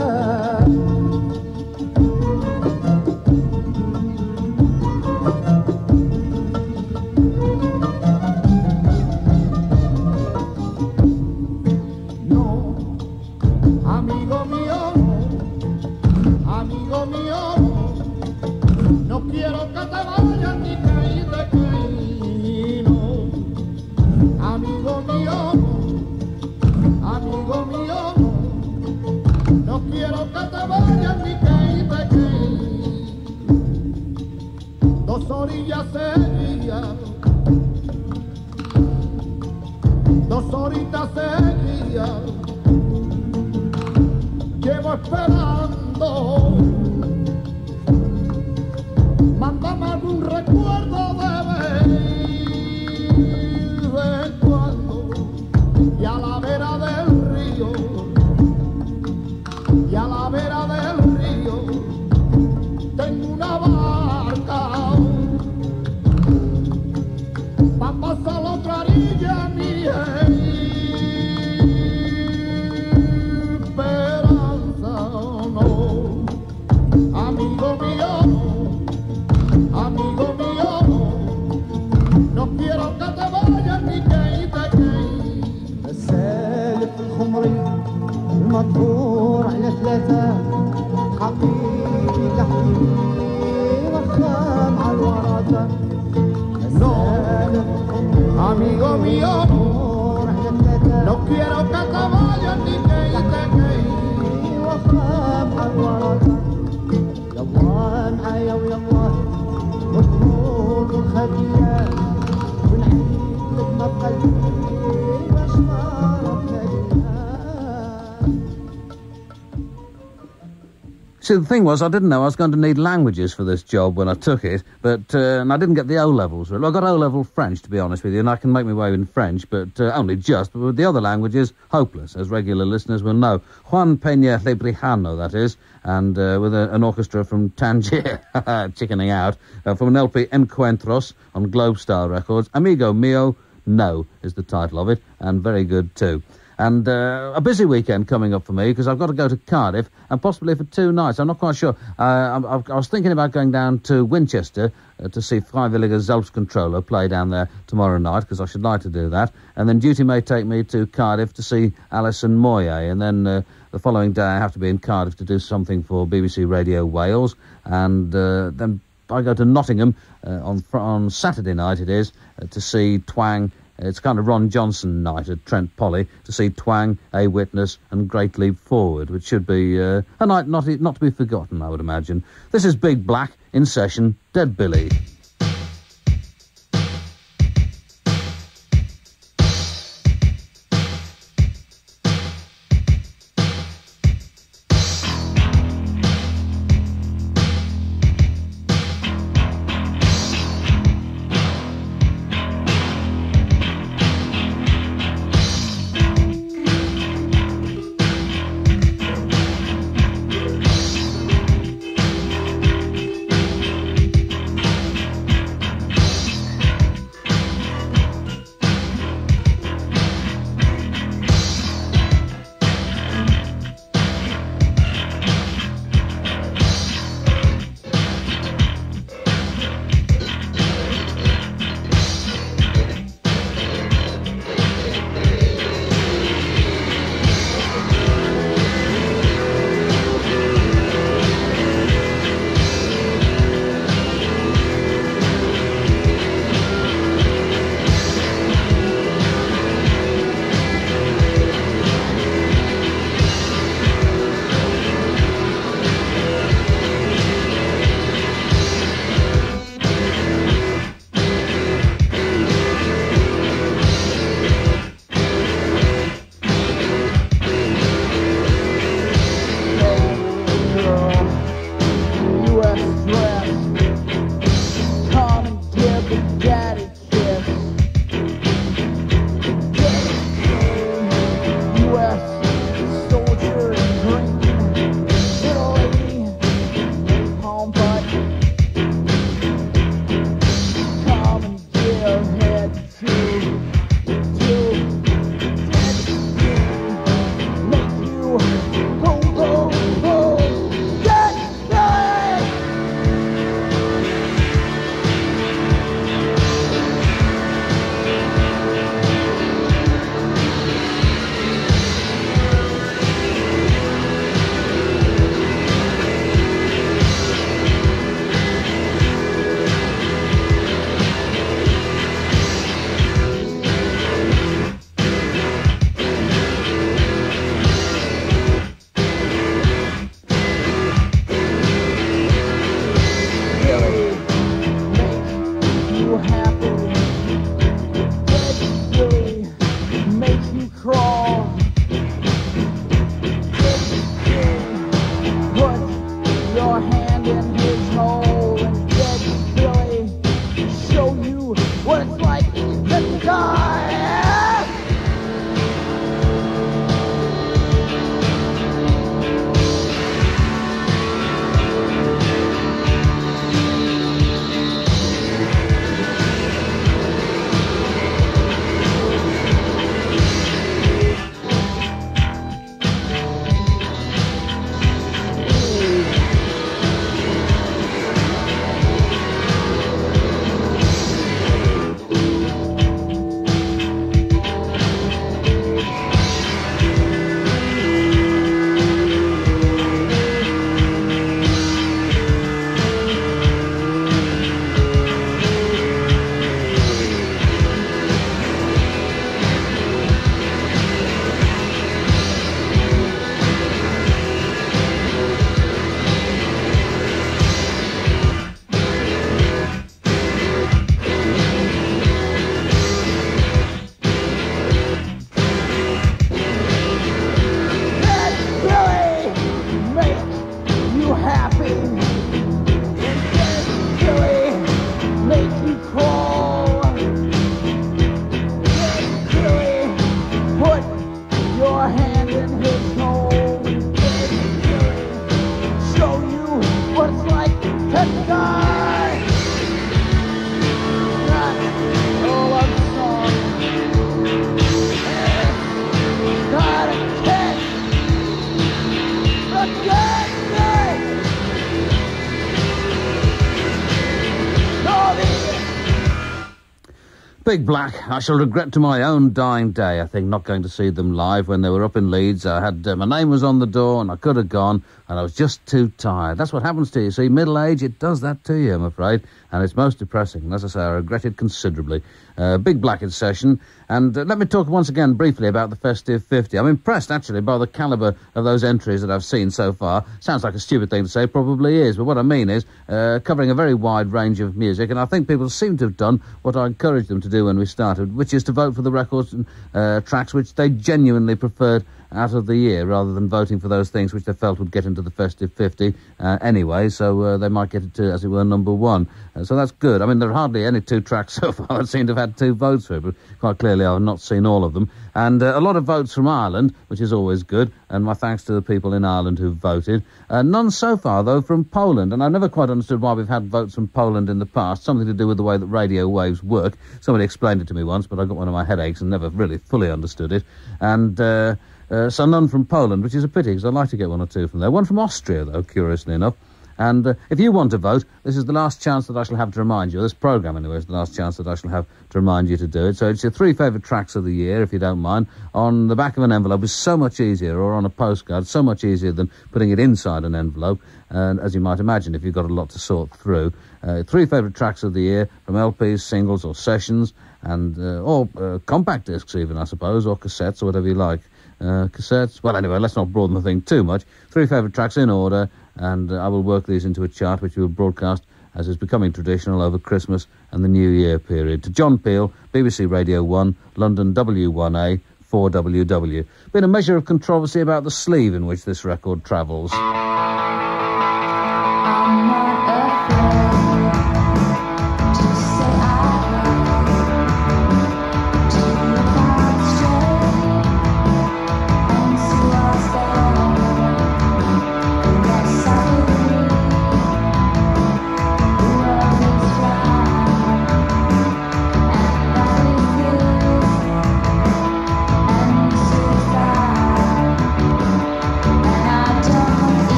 no quiero que te vayas ni que te no. Amigo mío, no quiero que te vayas ni que te dos orillas seguían, 2 horitas seguían, llevo esperando. Mándame algún recuerdo de vez en cuando y a la vera del río tengo una barca pa' pasar la otra orilla mía esperanza no amigo mío no quiero que te vayas ni que te السالف الخمري المطهور على 3 حقيقي تحكي رخام على الورطة السالف amigo mío no quiero que te vayas ni que te رخام على الورطة يلا معايا ويلا والطول والخدية ونعيد لك ما بقلبي باش ما ربنا See, the thing was, I didn't know I was going to need languages for this job when I took it, but and I didn't get the O-levels. I got O-level French, to be honest with you, and I can make my way in French, but only just. But with the other languages, hopeless, as regular listeners will know. Juan Peña Lebrijano, that is, and with an orchestra from Tangier, chickening out, from an LP Encuentros on Globestar Records. Amigo Mio, No, is the title of it, and very good too. And a busy weekend coming up for me because I've got to go to Cardiff and possibly for 2 nights. I'm not quite sure. I was thinking about going down to Winchester to see Freiwilliger Selbstkontrolle play down there tomorrow night because I should like to do that. And then duty may take me to Cardiff to see Alison Moyet. And then the following day I have to be in Cardiff to do something for BBC Radio Wales. And then I go to Nottingham on Saturday night it is to see Twang. It's kind of Ron Johnson night at Trent Polly to see Twang, A Witness and Great Leap Forward, which should be a night not to be forgotten, I would imagine. This is Big Black in session, Dead Billy. give Big Daddy a kiss. U.S. soldier in green, little lady, home butt. Come and give head to make you go, go, go. Get going! Big Black. I shall regret to my own dying day, I think, not going to see them live when they were up in Leeds. I had my name was on the door and I could have gone, and I was just too tired. That's what happens to you. See, middle age, it does that to you, I'm afraid, and it's most depressing. And as I say, I regret it considerably. Big Black in session, and let me talk once again briefly about the Festive 50. I'm impressed, actually, by the calibre of those entries that I've seen so far. Sounds like a stupid thing to say, probably is, but what I mean is covering a very wide range of music, and I think people seem to have done what I encouraged them to do when we started, which is to vote for the records and tracks which they genuinely preferred out of the year, rather than voting for those things which they felt would get into the Festive 50 anyway, so they might get it to, as it were, number one. So that's good. I mean, there are hardly any two tracks so far that seem to have had two votes for it, but quite clearly I've not seen all of them. And a lot of votes from Ireland, which is always good, and my thanks to the people in Ireland who voted. None so far, though, from Poland, and I've never quite understood why we've had votes from Poland in the past, something to do with the way that radio waves work. Somebody explained it to me once, but I got one of my headaches and never really fully understood it. And so none from Poland, which is a pity, because I'd like to get one or two from there. One from Austria, though, curiously enough. And if you want to vote, this is the last chance that I shall have to remind you. This programme, anyway, is the last chance that I shall have to remind you to do it. So it's your 3 favourite tracks of the year, if you don't mind. On the back of an envelope is so much easier, or on a postcard, so much easier than putting it inside an envelope. And as you might imagine, if you've got a lot to sort through. 3 favourite tracks of the year, from LPs, singles, or sessions, and or compact discs even, I suppose, or cassettes, or whatever you like. Cassettes. Well, anyway, let's not broaden the thing too much. 3 favourite tracks in order, and I will work these into a chart which we will broadcast, as is becoming traditional, over Christmas and the New Year period. To John Peel, BBC Radio 1, London W1A, 4WW. Been a measure of controversy about the sleeve in which this record travels. I'm not afraid to say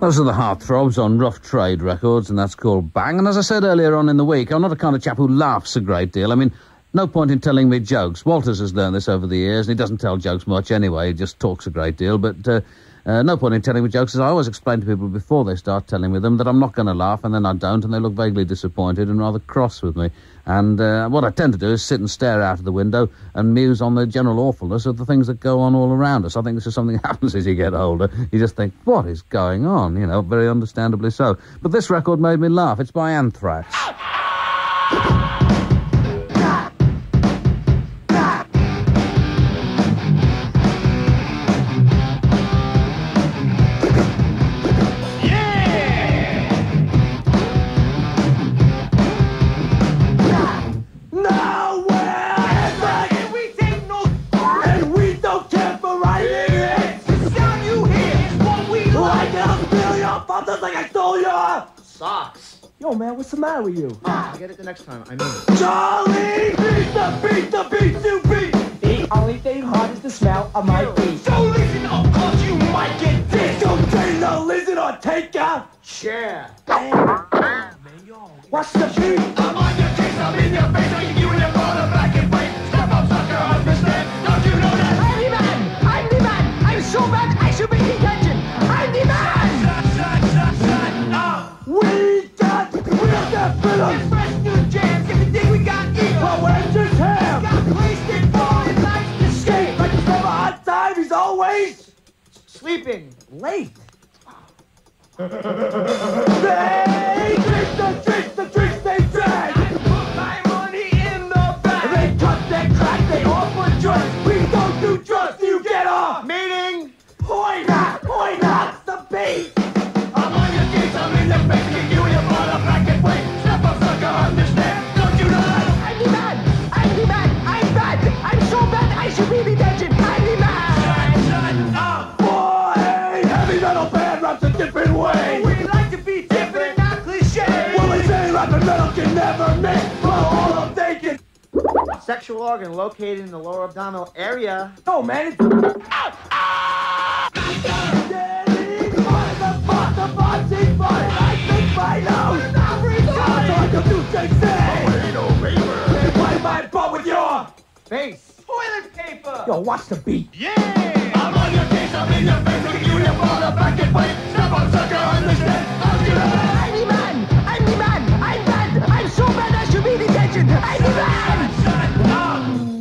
Those are the Heartthrobs on Rough Trade Records, and that's called Bang. And as I said earlier on in the week, I'm not a kind of chap who laughs a great deal. I mean, no point in telling me jokes. Walters has learned this over the years, and he doesn't tell jokes much anyway. He just talks a great deal. But no point in telling me jokes, as I always explain to people before they start telling me them that I'm not going to laugh, and then I don't, and they look vaguely disappointed and rather cross with me. And what I tend to do is sit and stare out of the window and muse on the general awfulness of the things that go on all around us. I think this is something that happens as you get older. You just think, what is going on? You know, very understandably so. But this record made me laugh. It's by Anthrax. Socks. Yo, man, what's the matter with you? I'll get it the next time. I mean it. Charlie! Beat the beat to beat! The only thing hard is the smell of my feet. So listen up, cause you might get this. So take a listen or take a chair. What's the beat? I'm on your case, I'm in your face, I'll give you in your brother back and wait. Step up, sucker, understand? Don't you know that? I'm the man! I'm the man! I'm so bad, I should be in detention! I'm the man! We got real death villains! Fresh new jams, everything we got equal! Well, where's his ham? Got wasted, ball, and likes to skate! Like he's never on time, he's always sleeping late! They drink the drinks they drag! I put my money in the bag! They cut, they crack, they offer drugs! We don't do drugs, you get off! Meaning, point out the beat! I'm on your case, I'm in your face, give you your brother back and wait. Step up, sucker, understand? Don't you know that? I'm the man! I'm the man! I'm bad! I'm so bad, I should be detention! I'm the man! Shut up! Boy, heavy metal band raps a different way! We like to be different, not cliche! Well, they say rap and metal can never mix, but all I'm thinking... Sexual organ located in the lower abdominal area. No, man, it's... I know! Like a Tuesday say! Why my butt with your face? Toilet paper! Yo, watch the beat! Yeah! I'm on your case, I'm in your face, looking you your father back and wait. Step on, sucker, understand? I'm the man! I'm the man! I'm bad! I'm so bad I should be in detention! I'm the man! Shut up!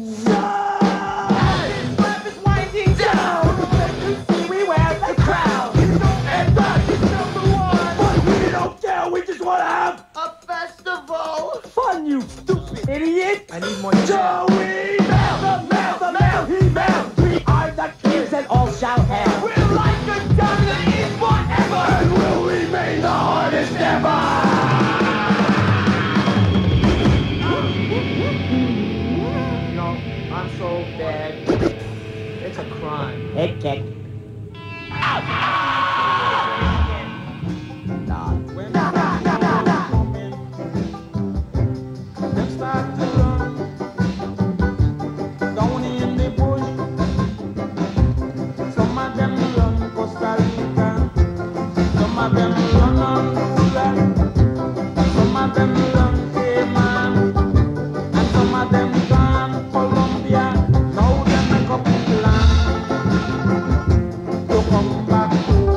This rap is winding down! We wear the crown! And that is number one! But we don't care, we just want to have a festival! Fun, you stupid idiot! I need more Joey! The male, he male! We are the kings and all shall have! We're like the diamond that is forever! And will remain the hardest ever! No, I'm so bad. It's a crime. Head kick. Come back to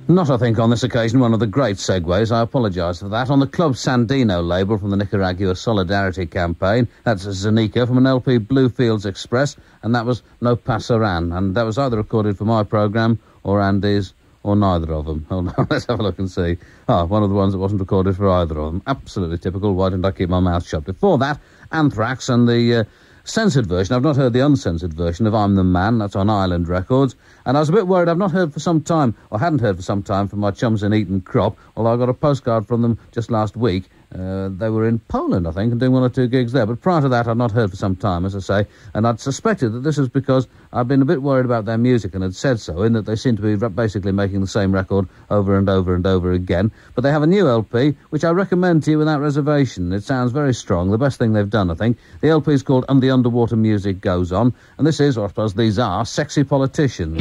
Not, I think, on this occasion, one of the great segues. I apologise for that. On the Club Sandino label from the Nicaragua Solidarity Campaign, that's Zanika from an LP Bluefields Express, and that was No Pasaran. And that was either recorded for my programme or Andy's, or neither of them. Hold on, let's have a look and see. One of the ones that wasn't recorded for either of them. Absolutely typical. Why didn't I keep my mouth shut? Before that, Anthrax and the censored version. I've not heard the uncensored version of I'm the Man. That's on Island Records. And I was a bit worried. I've not heard for some time, or hadn't heard for some time, from my chums in Eton Crop, although I got a postcard from them just last week. They were in Poland, I think, and doing 1 or 2 gigs there. But prior to that, I'd not heard for some time, as I say, and I'd suspected that this was because I'd been a bit worried about their music and had said so, in that they seem to be basically making the same record over and over and over again. But they have a new LP, which I recommend to you without reservation. It sounds very strong, the best thing they've done, I think. The LP is called And the Underwater Music Goes On, and this is, or I suppose these are, Sexy Politicians.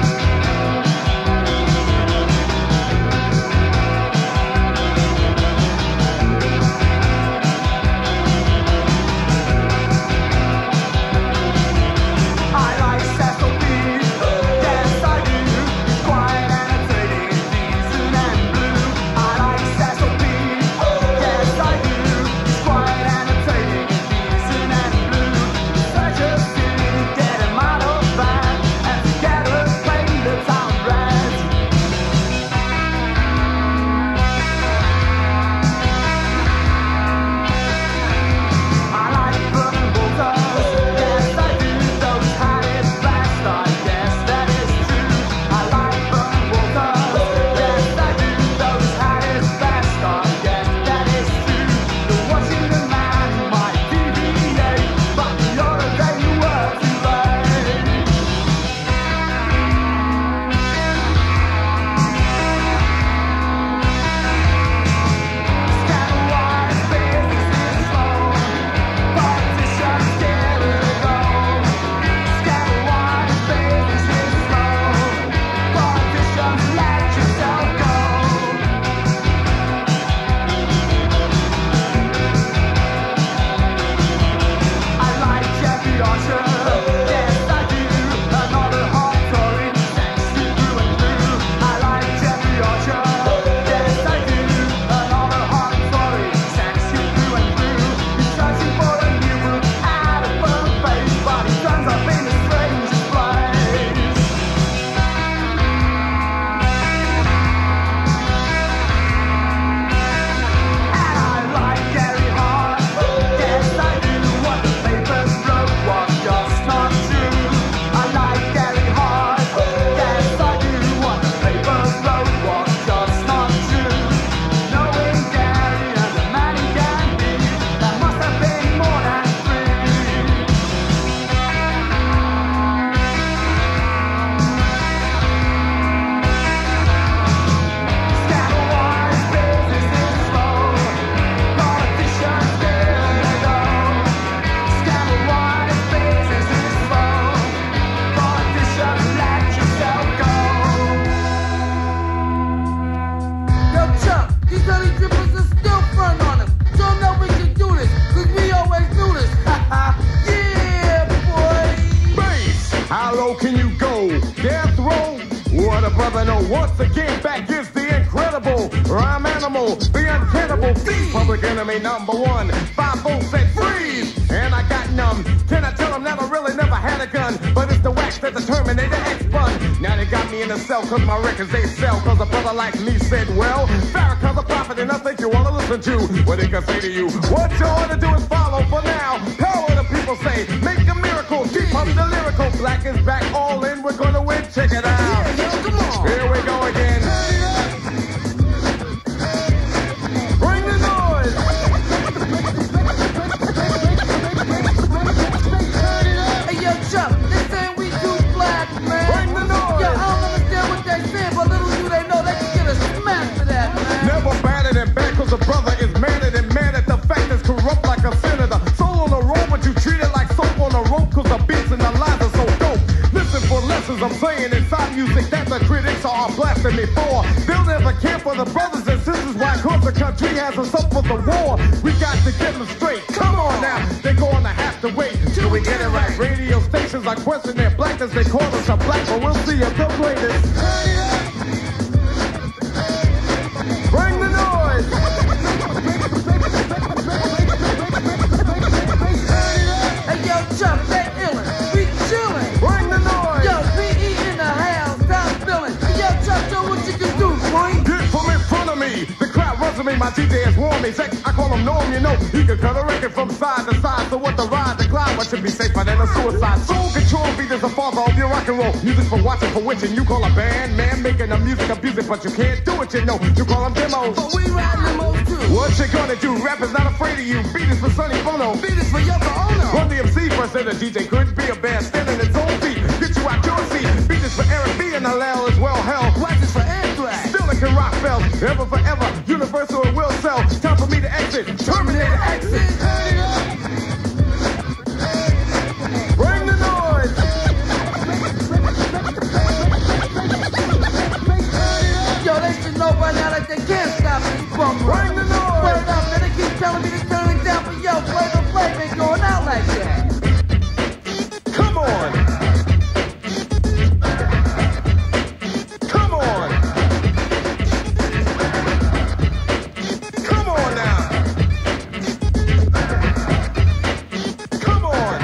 Once again, back is the incredible rhyme animal, the uncannibal thief, public enemy #1. 5-0 said freeze, and I got numb. Can I tell them that I really never had a gun? But it's the wax that the Terminator X-Bun. Now they got me in the cell, cause my records they sell. Cause a brother like me said, well, Farrakhan's a prophet, and I think you wanna listen to what he can say to you. What you ought to do is follow for now. Power the people say, make a miracle, keep up the lyrical. Black is back, all in, we're gonna win, check it out. Here we go again. Bring the noise. Hey, yo, Chuck, this ain't we too black, man. Bring the noise. Yo, I don't understand what they said, but little do they know they can get a smack for that, man. Never better than bad, cause a brother is madder than mad at the fact that's corrupt like a senator. Soul on the road, but you treat it like soap on a rope, cause the beats and the lines are so dope. Listen for lessons I'm saying inside music that the critics are blasting me for. They'll never care for the brothers and sisters. Why? Cause the country has us up for the war. We got to get them straight. Come on now, they're gonna have to wait till we get it right. Radio stations are questioning their blackness. They call us a black, but we'll see if the greatest. me, my DJ has warned me. Check, I call him Norm, you know. He can cut a record from side to side. So what the ride, the climb, what should be safer than a suicide. Soul control beat is the father of your rock and roll. Music for watching, for witching. You call a band, man, making the music abuse it, but you can't do it, you know. You call them demos. But we ride limos too. What you gonna do? Rappers not afraid of you. Beat is for Sonny Bono. Beat is for Yoko Ono. Run the MC first, said the DJ could be a band standing its own feet. Get you out your seat. Beat is for Eric B and Hallel as well. Hell, Wax is for Anthrax. still it can rock bells. Ever forever, universal it will sell. Time for me to exit. Terminator exit. Bring the noise. Yo, they should know by now that they can't stop this bum run. Bring the noise. Word up, man, they keep telling me to turn it down, but yo, Flavor Flav ain't going out like that. Come on. Come on. Come on now. Come on.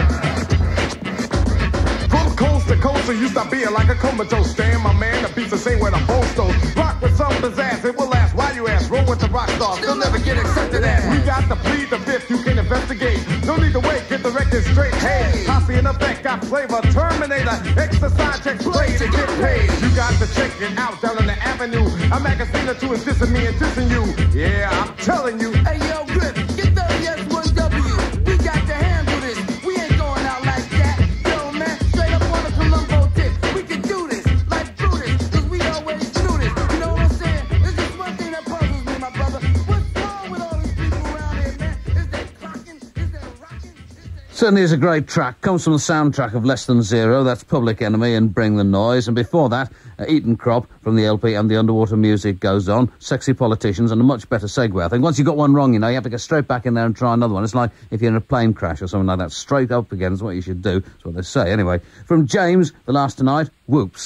From coast to coast, so you stop being like a comatose. Stand, my man, the beats the same where the boast goes. Rock with some pizzazz, it will last. Why you ask? Roll with the rock stars, They'll never get accepted as. we got to plead the fifth, you can investigate. No need to wait, get the record straight. Hey, Posse in effect, got flavor. Terminator, exercise checks, play to get paid. You got to check it out down on the avenue. A magazine or two is dissing me and dissing you. Yeah, I'm telling you. Hey, yo, Grip, get the S1W. We got to handle this. We ain't going out like that. Yo, man, straight up on a Columbo tip. We can do this, like Brutus, cause we always do this. You know what I'm saying? There's just one thing that puzzles me, my brother. What's wrong with all these people around here, man? Is they clocking? Is they rocking? Certainly is a great track. Comes from the soundtrack of Less Than Zero. That's Public Enemy and Bring the Noise. And before that, Eton Crop from the LP and the Underwater Music Goes On. Sexy Politicians and a much better segue. I think once you got one wrong, you know, you have to get straight back in there and try another one. It's like if you're in a plane crash or something like that. Straight up again is what you should do. That's what they say. Anyway, from James, the last tonight, Whoops.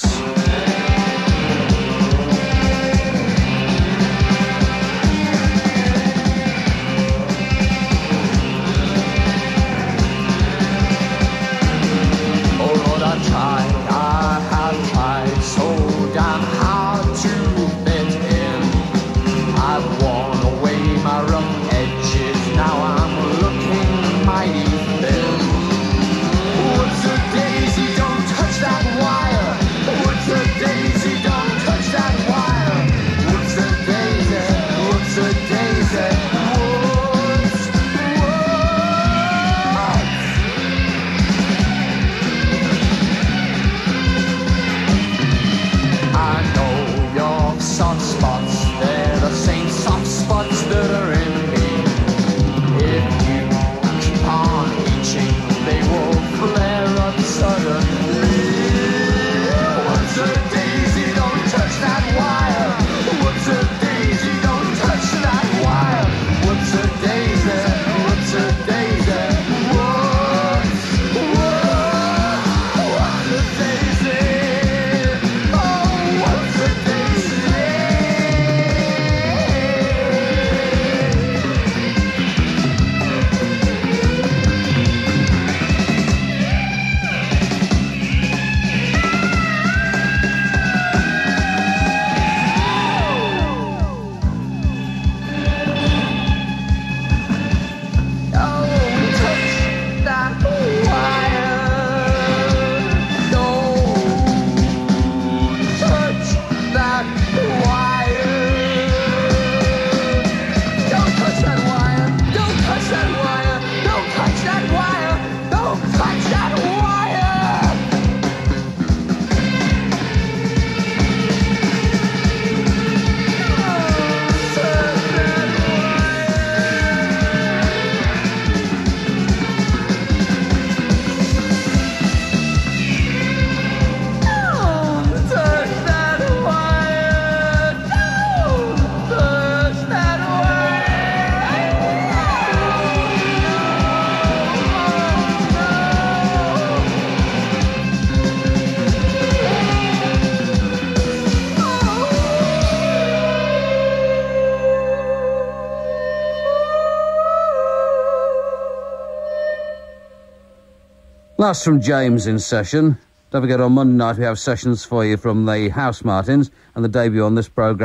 Last from James in session. Don't forget on Monday night we have sessions for you from the House Martins, and the debut on this programme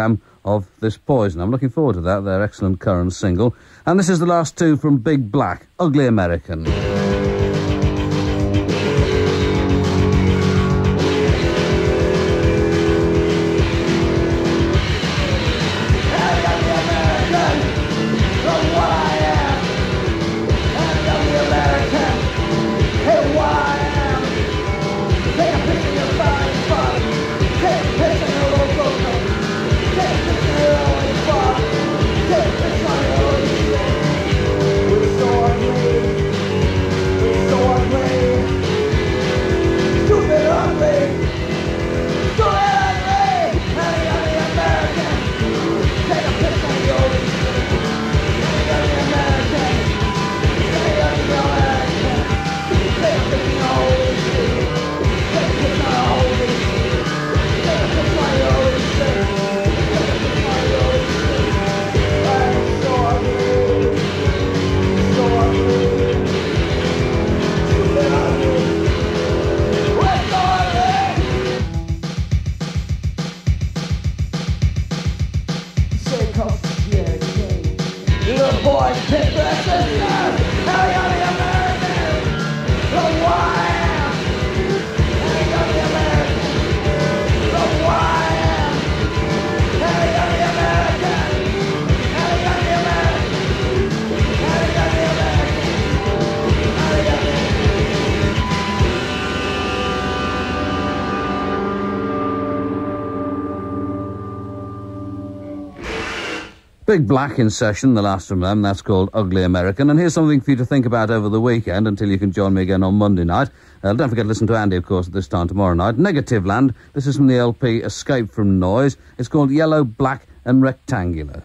of this poison. I'm looking forward to that, their excellent current single. And this is the last two from Big Black, Ugly American. Big Black in session, the last from them, that's called Ugly American. And here's something for you to think about over the weekend until you can join me again on Monday night. Don't forget to listen to Andy, of course, at this time tomorrow night. Negative Land, this is from the LP Escape from Noise. It's called Yellow, Black and Rectangular.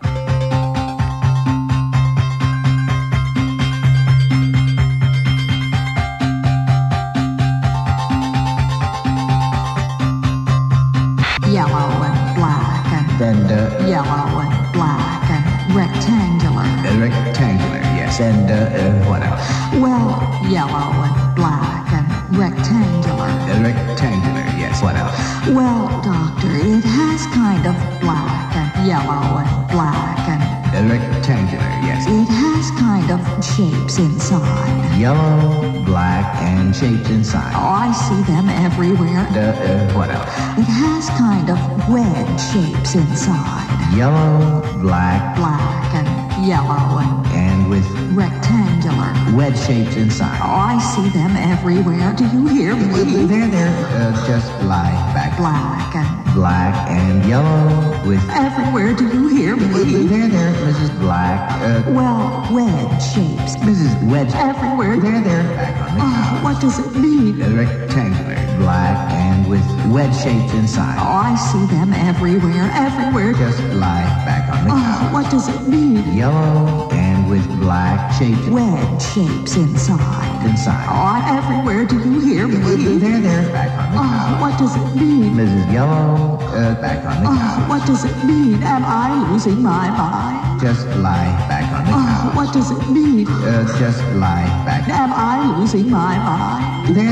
Yellow and black and yellow and black and rectangular. Rectangular, yes. And what else? Well, yellow and black and rectangular. Rectangular, yes. What else? Well, Doctor, it has kind of black and yellow and black and rectangular, yes. It has kind of shapes inside. Yellow, black, and shapes inside. Oh, I see them everywhere. What else? It has kind of wedge shapes inside. Yellow, black, and yellow and with rectangular wedge shapes inside. Oh, I see them everywhere. Do you hear me? They're just lie back. Black and yellow with everywhere. Do you hear me? There, Mrs. Black. Well, wedge shapes. Mrs. Wedge. Everywhere. There, back on the couch. What does it mean? Rectangular, black, and with wedge shapes inside. Oh, I see them everywhere. Just lie back on the couch. What does it mean? Yellow and with black shapes. Wedge shapes inside. Oh, everywhere. Do you hear me? There, back on the couch. What does it mean? Mrs. Yellow, back on the couch. What does it mean? Am I losing my mind? Just lie back on the couch. What does it mean? Just lie back. Am I losing my mind? There.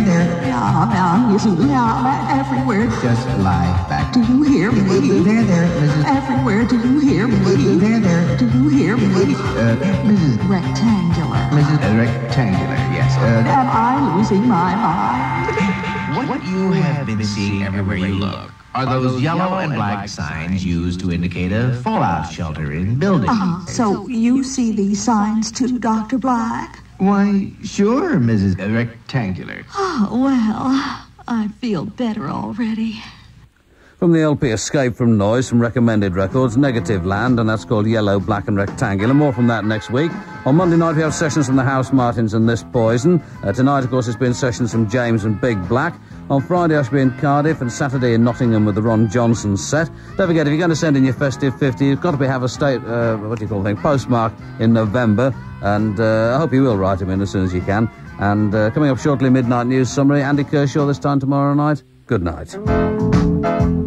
Yeah, everywhere. Just lie back. Do you hear me? There, Mrs. Everywhere. Do you hear me? There. Do you hear me? Mrs. Rectangular. Mrs. Rectangular, yes. Am I losing my mind? What you have been seeing everywhere you look are those yellow and black signs used to indicate a fallout shelter in buildings. So you see these signs too, Dr. Black? Why, sure, Mrs. Rectangular. Oh, well, I feel better already. From the LP Escape from Noise from Recommended Records, Negative Land, and that's called Yellow, Black and Rectangular. More from that next week. On Monday night we have sessions from the House Martins and This Poison. Tonight, of course, it's been sessions from James and Big Black. On Friday I shall be in Cardiff and Saturday in Nottingham with the Ron Johnson set. Don't forget, if you're going to send in your festive 50, you've got to have a state, postmark in November. And I hope you will write them in as soon as you can. And coming up shortly, Midnight News Summary. Andy Kershaw this time tomorrow night. Good night.